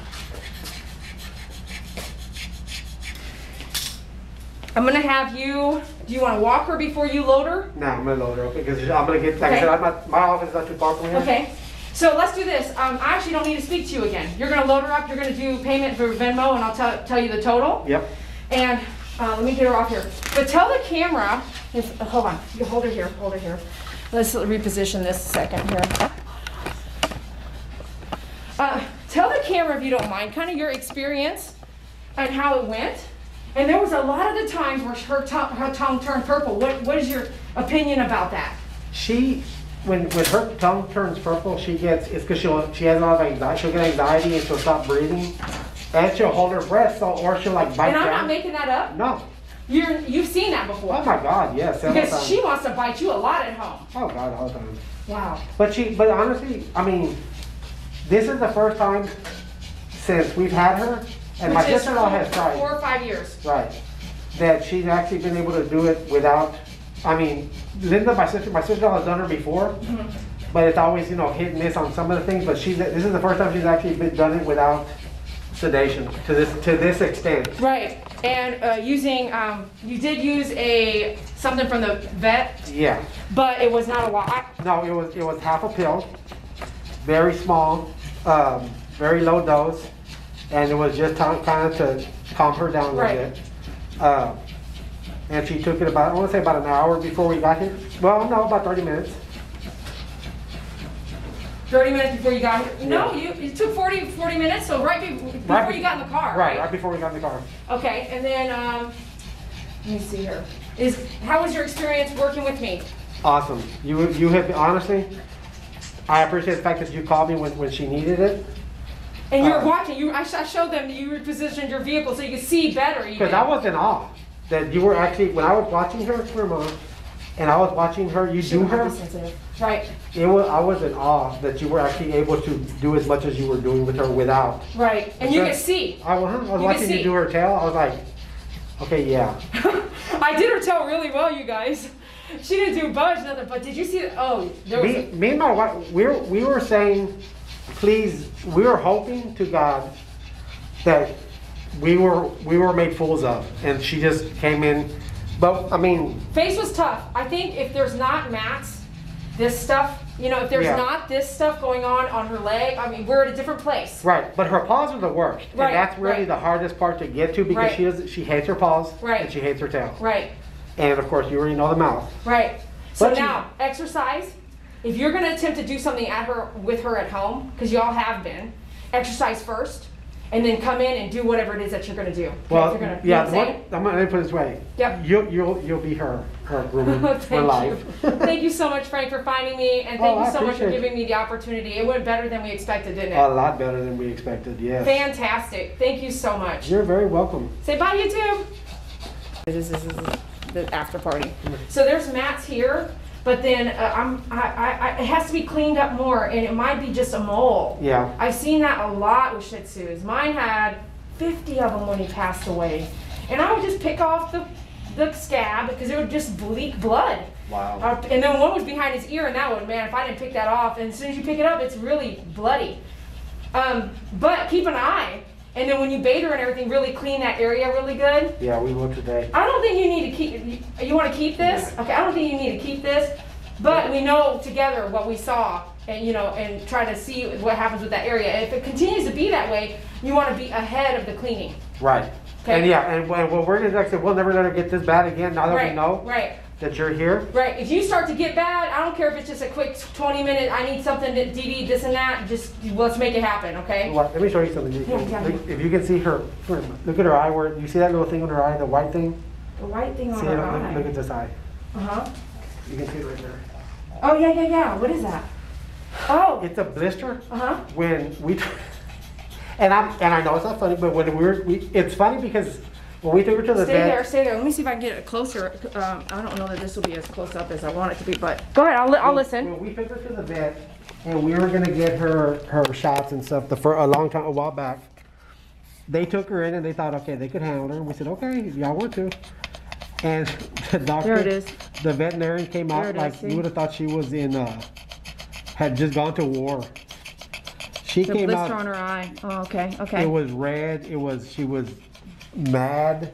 can. I'm gonna have you. Do you want to walk her before you load her? No, I'm gonna load her, okay? Because I'm gonna get, like I said, my office is not too far from here. Okay. So let's do this. I actually don't need to speak to you again. You're gonna load her up. You're gonna do payment for Venmo, and I'll tell you the total. Yep. And let me get her off here. But tell the camera. Hold on. You hold her here. Hold her here. Let's reposition this a second here. Tell the camera, if you don't mind, kind of your experience and how it went. And there was a lot of the times where her tongue turned purple. What is your opinion about that? When her tongue turns purple, it's because she has a lot of anxiety. She'll get anxiety and she'll stop breathing, and she'll hold her breath, or she'll like bite down. And I'm down. not making that up. No. You've seen that before. Oh my God, yes. Because she wants to bite you a lot at home. Oh God, all the time. Wow. But honestly, I mean, this is the first time since we've had her, and my sister-in-law has tried. 4 or 5 years. Right. That she's actually been able to do it without. I mean, Linda, my sister-in-law has done her before, but it's always, hit and miss on some of the things. But this is the first time she's actually done it without sedation to this extent. Right. And you did use something from the vet. Yeah. But it was not a lot. No, it was half a pill, very small, very low dose, and it was just kind of to calm her down a little bit. And she took it I want to say about an hour before we got here. Well, no, about 30 minutes. 30 minutes before you got here? No, it took 40 minutes, so before you got in the car, right? Right before we got in the car. Okay, and then, let me see here. How was your experience working with me? Awesome. You have, honestly, I appreciate the fact that you called me when she needed it. And you were watching, I showed them that you repositioned your vehicle so you could see better. Because I was in awe that you were actually, when I was watching her, and I was watching her, do her. Right. I was in awe that you were actually able to do as much as you were doing with her without. Right, and you could see. I was watching you do her tail. I was like, okay, yeah. I did her tail really well, you guys. She didn't do budge, nothing. But did you see? Me and my wife, we were saying, please. We were hoping to God that we were made fools of, and she just came in. But I mean, face was tough. I think if there's not mats, this stuff, if there's not this stuff going on her leg, I mean, we're at a different place. Right, but her paws are the worst, and that's really the hardest part to get to because she hates her paws and she hates her tail. Right. And of course, you already know the mouth. Right. So now, exercise. If you're going to attempt to do something with her at home, because you all have been, exercise first, and then come in and do whatever it is that you're going to do. Well, I'm going to put it this way. Yep. You'll be her groomer for life. Thank you so much, Frank, for finding me, and thank you so much for giving me the opportunity. It went better than we expected, didn't it? A lot better than we expected, yes. Fantastic. Thank you so much. You're very welcome. Say bye, YouTube. This is the after party. So there's mats here. But then it has to be cleaned up more, and it might be just a mole. Yeah. I've seen that a lot with Shih Tzus. Mine had 50 of them when he passed away. And I would just pick off the scab because it would just leak blood. Wow. And then one was behind his ear, and that one, man, if I didn't pick that off, and as soon as you pick it up, it's really bloody. But keep an eye. And then when you bathe her and everything, really clean that area really good. Yeah, we will today. I don't think you need to keep, you want to keep this? Okay, I don't think you need to keep this, but we know together what we saw and and try to see what happens with that area. And if it continues to be that way, you want to be ahead of the cleaning. Right. Okay. And yeah, and what we're gonna, like I said, we'll never let her get this bad again. Now that we know that you're here. Right. If you start to get bad, I don't care if it's just a quick 20-minute. I need something to DD this and that. Just let's make it happen, okay? Well, let me show you something. If you can see her, look at her eye. Where you see that little thing on her eye, the white thing. The white thing on see her it, eye. Look at this eye. You can see it right there. Oh yeah. What is that? Oh. It's a blister. When we, and I know it's not funny, but when it's funny because when we took her to the vet. Stay there. Let me see if I can get it closer. I don't know that this will be as close up as I want it to be, but go ahead. I'll listen. When we took her to the vet, and we were gonna get her shots and stuff for a while back. They took her in and they thought, okay, they could handle her. And we said, okay, if y'all want to. And the doctor, there it is. The veterinarian came out like you would have thought she was had just gone to war. She came out. Blister on her eye. Oh, okay. It was red. She was mad.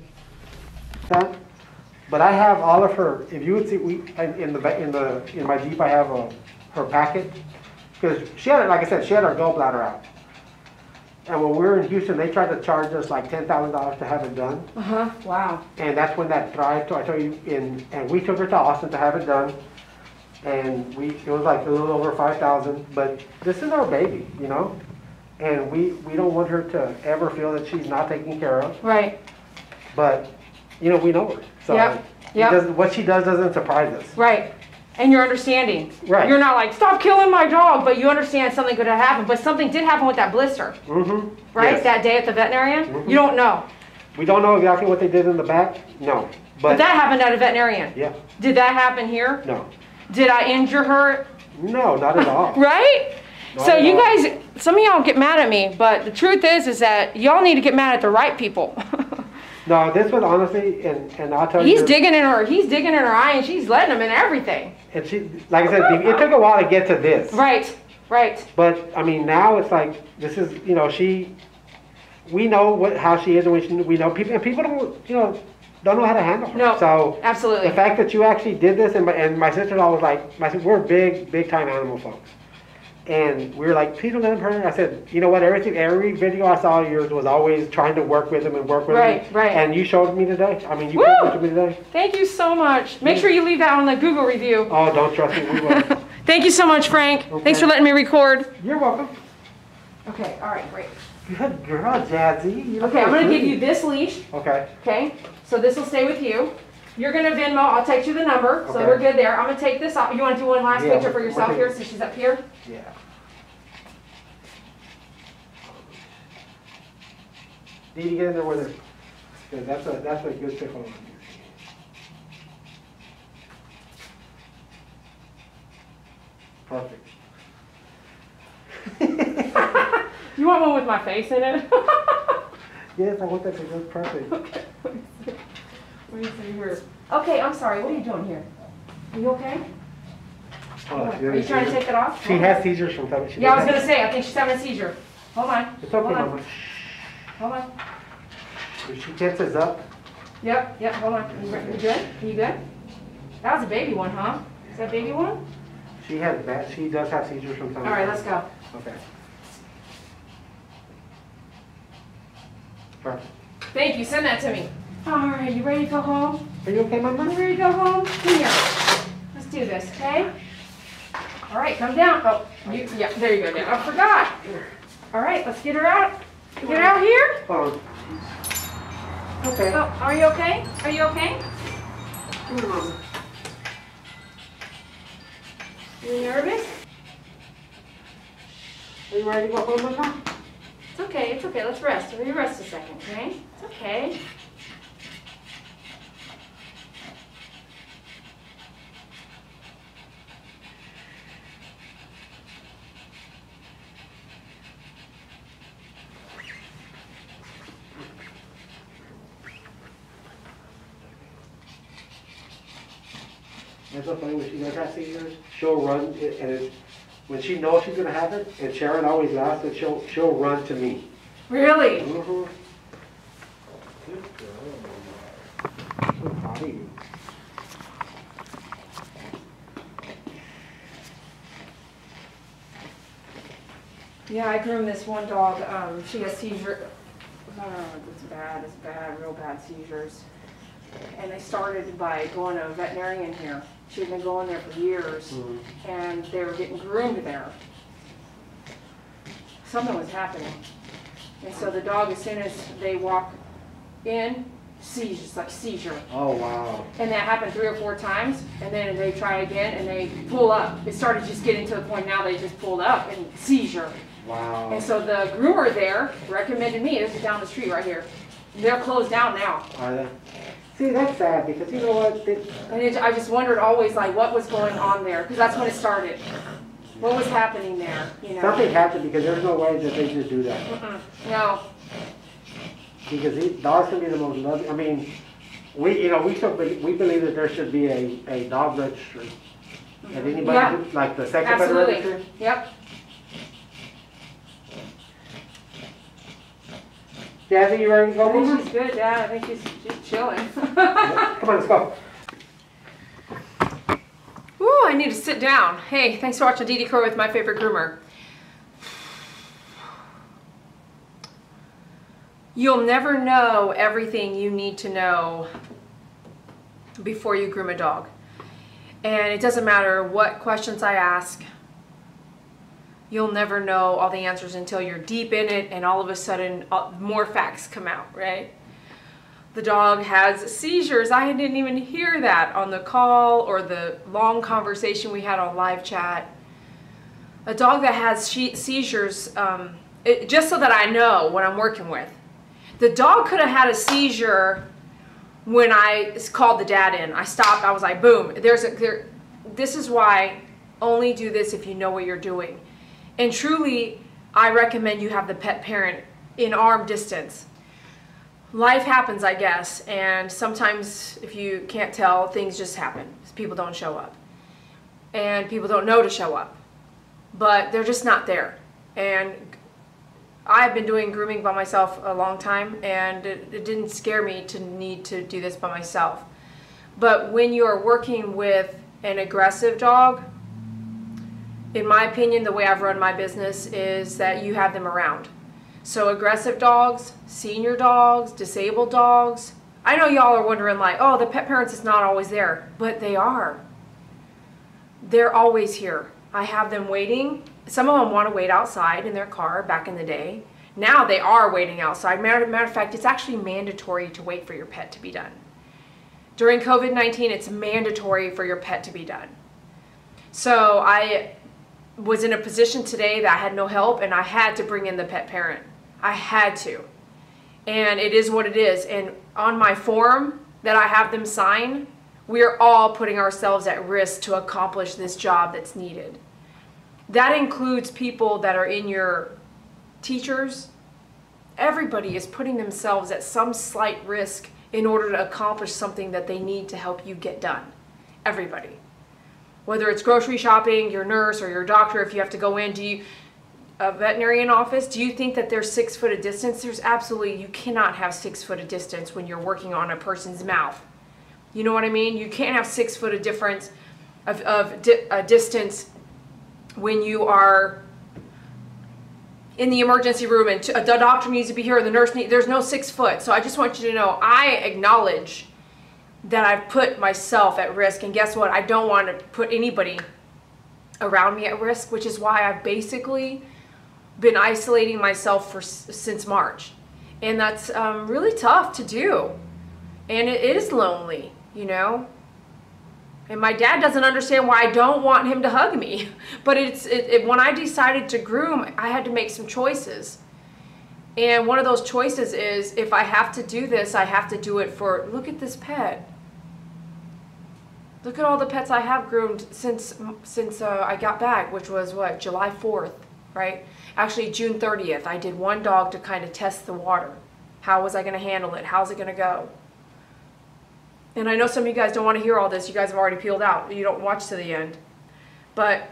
But I have all of her. If you would see, in my Jeep, I have her packet because she had, like I said, she had her gallbladder out. And when we were in Houston, they tried to charge us like $10,000 to have it done. Wow. And that's when that drive, I told you, and we took her to Austin to have it done. And it was like a little over $5,000. But this is our baby, And we don't want her to ever feel that she's not taken care of. Right. But, we know her. So what she does doesn't surprise us. Right. And you're understanding. Right. You're not like, stop killing my dog, but you understand something could have happened. But something did happen with that blister. Right? Yes. That day at the veterinarian? You don't know. We don't know exactly what they did in the back. No. But that happened at a veterinarian. Yeah. Did that happen here? No. Did I injure her? No, not at all. Right? So you guys, some of y'all get mad at me, but the truth is that y'all need to get mad at the right people. No, this was honestly, and I'll tell you. He's digging in her eye, and she's letting him in everything. And she, like I said, it took a while to get to this. Right. But I mean, now it's like this is, we know how she is, and we know people don't, don't know how to handle her. No. So absolutely. The fact that you actually did this, and my sister-in-law was like, we're big time animal folks. And we were like, please don't let him hurt her. I said, you know what, every video I saw of yours was always trying to work with him and work with him. Right. And you showed me today. I mean, you showed to me today. Thank you so much. Make sure you leave that on the Google review. Oh, don't trust me, we will. Thank you so much, Frank. Okay. Thanks for letting me record. You're welcome. Okay, all right, great. Good girl, Jazzy. Okay, I'm going to give you this leash. Okay. Okay, so this will stay with you. You're going to Venmo. I'll text you the number, so Okay. we're good there. I'm going to take this off. You want to do one last picture for yourself here since she's up here? Yeah. Need to get in there with her. Good. That's a good pick on. Perfect. You want one with my face in it? Yes, I want that to look perfect. Okay. Let me see here. Okay, I'm sorry. What are you doing here? Are you okay? Are you trying to take it off? She has seizures from time to time. Yeah, I was going to say, I think she's having a seizure. Hold on. It's okay, Mama. Hold on. If she tenses up. Yep, hold on. You good? You good? That was a baby one, huh? Is that a baby one? She does have seizures from time to time. All right, let's go. Okay. Perfect. Thank you. Send that to me. All right, you ready to go home? Are you okay, Mama? You ready to go home? Come here. Let's do this, okay? All right, come down. Oh, yeah, there you go. Now I forgot. All right, let's get her out. Get out here. Hold on. Okay. Oh, are you okay? Are you okay? Come here, Mama. You nervous? Are you ready to go home, Mama? It's okay. It's okay. Let's rest. Let me rest a second, okay? It's okay. That's so funny, when she does have seizures, she'll run, when she knows she's gonna have it, and Sharon always laughs, and she'll run to me. Really? Mm-hmm. Good girl. I'm so proud of you. Yeah, I groomed this one dog. She has seizure. It's bad, real bad seizures. And they started by going to a veterinarian here. She had been going there for years, and they were getting groomed there. Something was happening. And so the dog, as soon as they walk in, seizures, like seizure. Oh, wow. And that happened 3 or 4 times, and then they try again, and they pull up. It started just getting to the point now they just pulled up, and seizure. Wow. And so the groomer there recommended me. This is down the street right here. They're closed down now. Are they? See, that's sad because you know what? And I just wondered always, like, what was going on there, because that's when it started. What was happening there? You know. Something happened because there's no way that they just do that. No. Because dogs can be the most loving. I mean, we believe that there should be a dog registry. And anybody like the sex offender registry? Yep. Jazzy, you ready to go? I think she's good, Dad. I think she's chilling. Come on, let's go. Ooh, I need to sit down. Hey, thanks for watching DD Crow with My Favorite Groomer. You'll never know everything you need to know before you groom a dog. And it doesn't matter what questions I ask. You'll never know all the answers until you're deep in it and all of a sudden more facts come out, right? The dog has seizures. I didn't even hear that on the call or the long conversation we had on live chat. A dog that has seizures, just so that I know what I'm working with. The dog could have had a seizure when I called the dad in. I stopped, I was like, boom. This is why only do this if you know what you're doing. And truly, I recommend you have the pet parent in arm distance. Life happens, I guess, and sometimes if you can't tell, things just happen. People don't show up. And people don't know to show up. But they're just not there. And I've been doing grooming by myself a long time, and it didn't scare me to need to do this by myself. But when you're working with an aggressive dog, in my opinion, the way I've run my business is that you have them around. So aggressive dogs, senior dogs, disabled dogs. I know y'all are wondering like, oh, the pet parents is not always there, but they are. They're always here. I have them waiting. Some of them want to wait outside in their car back in the day. Now they are waiting outside. Matter of fact, it's actually mandatory to wait for your pet to be done. During COVID-19, it's mandatory for your pet to be done. So I was in a position today that I had no help, and I had to bring in the pet parent. I had to. And it is what it is. And on my form that I have them sign, we are all putting ourselves at risk to accomplish this job that's needed. That includes people that are in your teachers. Everybody is putting themselves at some slight risk in order to accomplish something that they need to help you get done. Everybody. Whether it's grocery shopping, your nurse or your doctor, if you have to go in, a veterinarian office, do you think that there's 6 foot of distance? There's absolutely, you cannot have 6 foot of distance when you're working on a person's mouth. You know what I mean? You can't have 6 foot of difference of distance when you are in the emergency room and the doctor needs to be here and the nurse there's no 6 foot. So I just want you to know, I acknowledge that I've put myself at risk, and guess what? I don't want to put anybody around me at risk, which is why I've basically been isolating myself since March. And that's really tough to do. And it is lonely, you know? And my dad doesn't understand why I don't want him to hug me. But when I decided to groom, I had to make some choices. And one of those choices is, if I have to do this, I have to do it for, look at this pet. Look at all the pets I have groomed since I got back, which was what, July 4th, right? Actually, June 30th, I did one dog to kind of test the water. How was I going to handle it? How's it going to go? And I know some of you guys don't want to hear all this. You guys have already peeled out. You don't watch to the end. But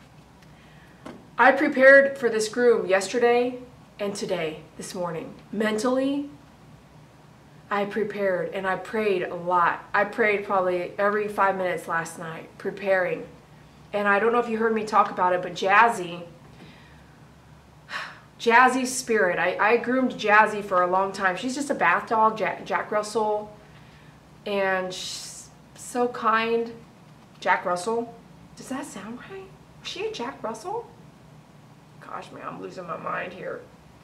I prepared for this groom yesterday and today, this morning. Mentally, I prepared and I prayed a lot. I prayed probably every 5 minutes last night, preparing. And I don't know if you heard me talk about it, but Jazzy, Jazzy Spirit. I groomed Jazzy for a long time. She's just a bath dog, Jack Russell. And she's so kind. Jack Russell. Does that sound right? Was she a Jack Russell? Gosh, man, I'm losing my mind here.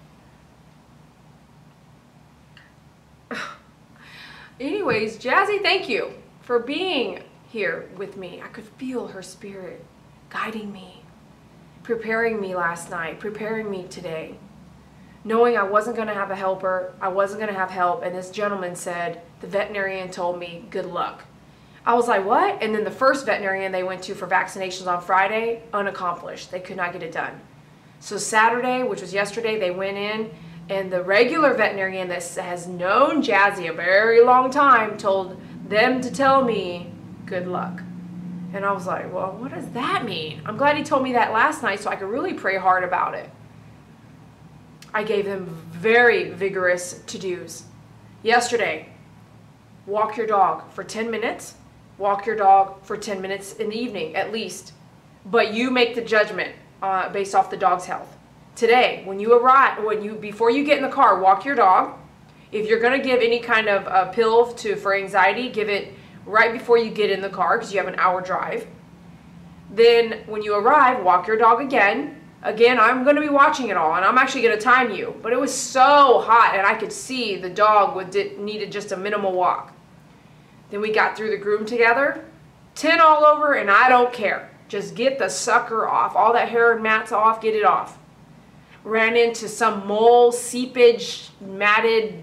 Anyways, Jazzy, thank you for being here with me. I could feel her spirit guiding me, preparing me last night, preparing me today, knowing I wasn't going to have a helper, I wasn't going to have help, and this gentleman said, the veterinarian told me, good luck. I was like, what? And then the first veterinarian they went to for vaccinations on Friday, unaccomplished. They could not get it done. So Saturday, which was yesterday, they went in, and the regular veterinarian that has known Jazzy a very long time told them to tell me, good luck. And I was like, well, what does that mean? I'm glad he told me that last night so I could really pray hard about it. I gave them very vigorous to-dos. Yesterday, walk your dog for 10 minutes. Walk your dog for 10 minutes in the evening, at least. But you make the judgment based off the dog's health. Today, when you arrive, before you get in the car, walk your dog. If you're going to give any kind of pill for anxiety, give it right before you get in the car because you have an hour drive. Then when you arrive, walk your dog again. Again, I'm going to be watching it all, and I'm actually going to time you. But it was so hot, and I could see the dog needed just a minimal walk. Then we got through the groom together. 10 all over, and I don't care. Just get the sucker off. All that hair and mats off, get it off. Ran into some mole, seepage, matted,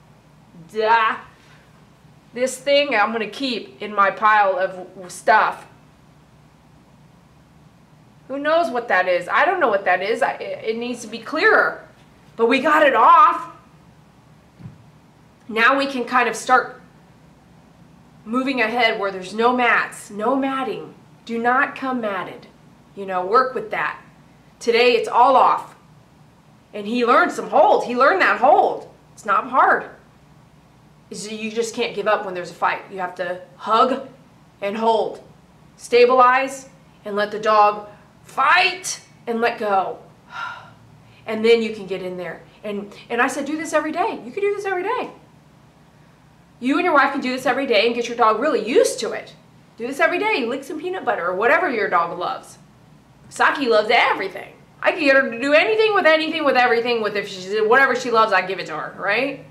this thing I'm going to keep in my pile of stuff. Who knows what that is? I don't know what that is. It needs to be clearer. But we got it off. Now we can kind of start moving ahead where there's no mats, no matting. Do not come matted. You know, work with that. Today it's all off. And he learned some hold. He learned that hold. It's not hard. You just can't give up when there's a fight. You have to hug and hold. Stabilize and let the dog fight and let go. And then you can get in there. And I said, do this every day. You can do this every day. You and your wife can do this every day and get your dog really used to it. Do this every day. Lick some peanut butter or whatever your dog loves. Saki loves everything. I can get her to do anything with everything, if she whatever she loves, I give it to her, right?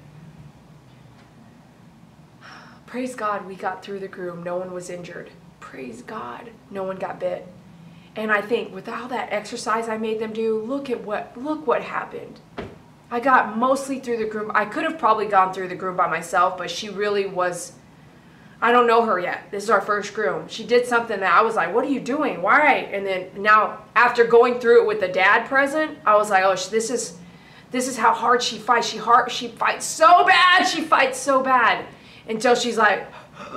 Praise God, we got through the groom. No one was injured. Praise God, no one got bit. And I think with all that exercise I made them do, look what happened. I got mostly through the groom. I could have probably gone through the groom by myself, but she really was. I don't know her yet. This is our first groom. She did something that I was like, what are you doing? Why? And then now, after going through it with the dad present, I was like, oh, this is how hard she fights. She fights so bad. She fights so bad. Until she's like,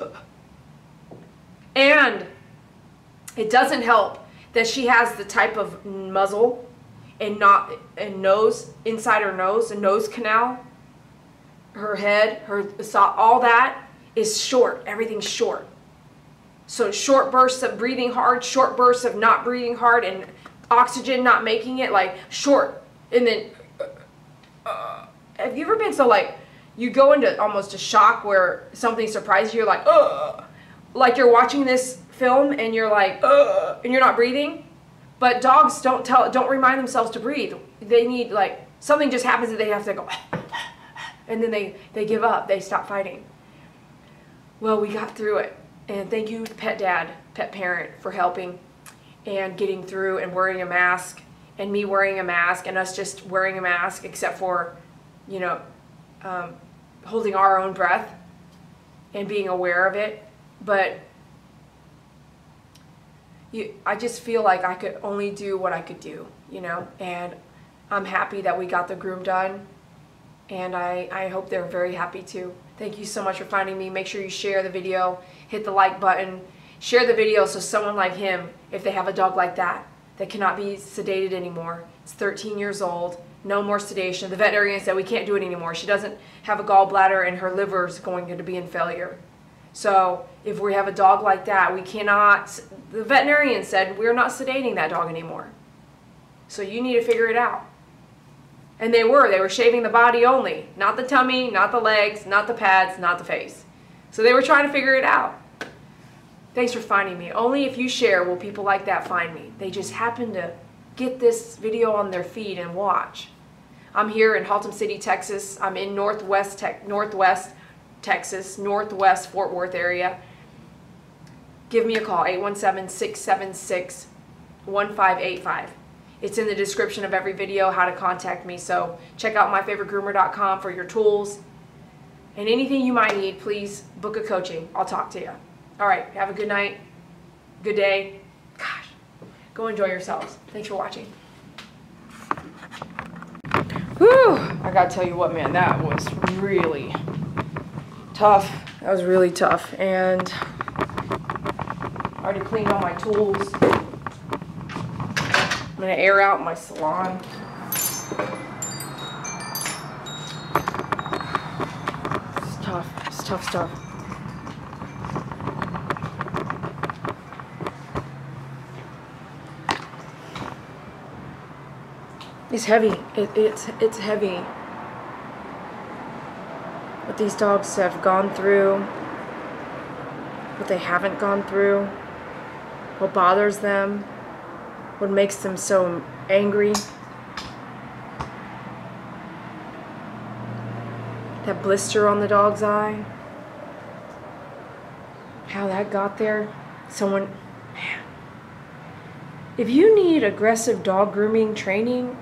and it doesn't help that she has the type of muzzle and nose, inside her nose, the nose canal, her head, all that is short. Everything's short. So short bursts of breathing hard, short bursts of not breathing hard, and oxygen not making it, like short. And then, have you ever been so like, you go into almost a shock where something surprises you, you're like, ugh. Like you're watching this film and you're like, ugh, and you're not breathing. But dogs don't remind themselves to breathe. They need, like, something just happens that they have to go, and then they give up. They stop fighting. Well, we got through it. And thank you, pet dad, pet parent, for helping and getting through and wearing a mask, and me wearing a mask, and us just wearing a mask, except for, you know, holding our own breath and being aware of it. But I just feel like I could only do what I could do, you know, and I'm happy that we got the groom done, and I hope they're very happy too. Thank you so much for finding me. Make sure you share the video, hit the like button, share the video so someone like him, if they have a dog like that cannot be sedated anymore. It's 13 years old, no more sedation. The veterinarian said we can't do it anymore. She doesn't have a gallbladder and her liver is going to be in failure. So if we have a dog like that, we cannot, the veterinarian said we're not sedating that dog anymore. So you need to figure it out. And they were shaving the body only. Not the tummy, not the legs, not the pads, not the face. So they were trying to figure it out. Thanks for finding me. Only if you share will people like that find me. They just happen to get this video on their feed and watch. I'm here in Haltom City, Texas. I'm in Northwest Texas, Northwest Fort Worth area. Give me a call, 817-676-1585. It's in the description of every video how to contact me. So check out myfavoritegroomer.com for your tools. And anything you might need, please book a coaching. I'll talk to you. All right, have a good night, good day. Gosh, go enjoy yourselves. Thanks for watching. Whew, I gotta tell you what, man, that was really tough. That was really tough. And I already cleaned all my tools. I'm gonna air out my salon. It's tough. It's tough stuff. It's heavy. It's heavy. What these dogs have gone through, what they haven't gone through, what bothers them, what makes them so angry. That blister on the dog's eye. How that got there. Someone, man. If you need aggressive dog grooming training,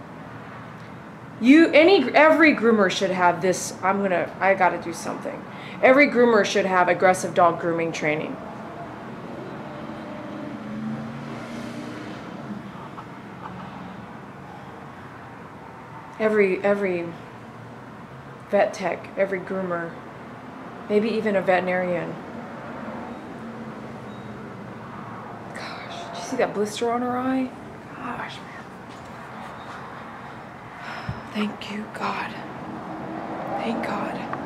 every groomer should have this. I gotta do something. Every groomer should have aggressive dog grooming training. Every vet tech, every groomer, maybe even a veterinarian. Gosh, did you see that blister on her eye? Gosh, man. Thank you, God. Thank God.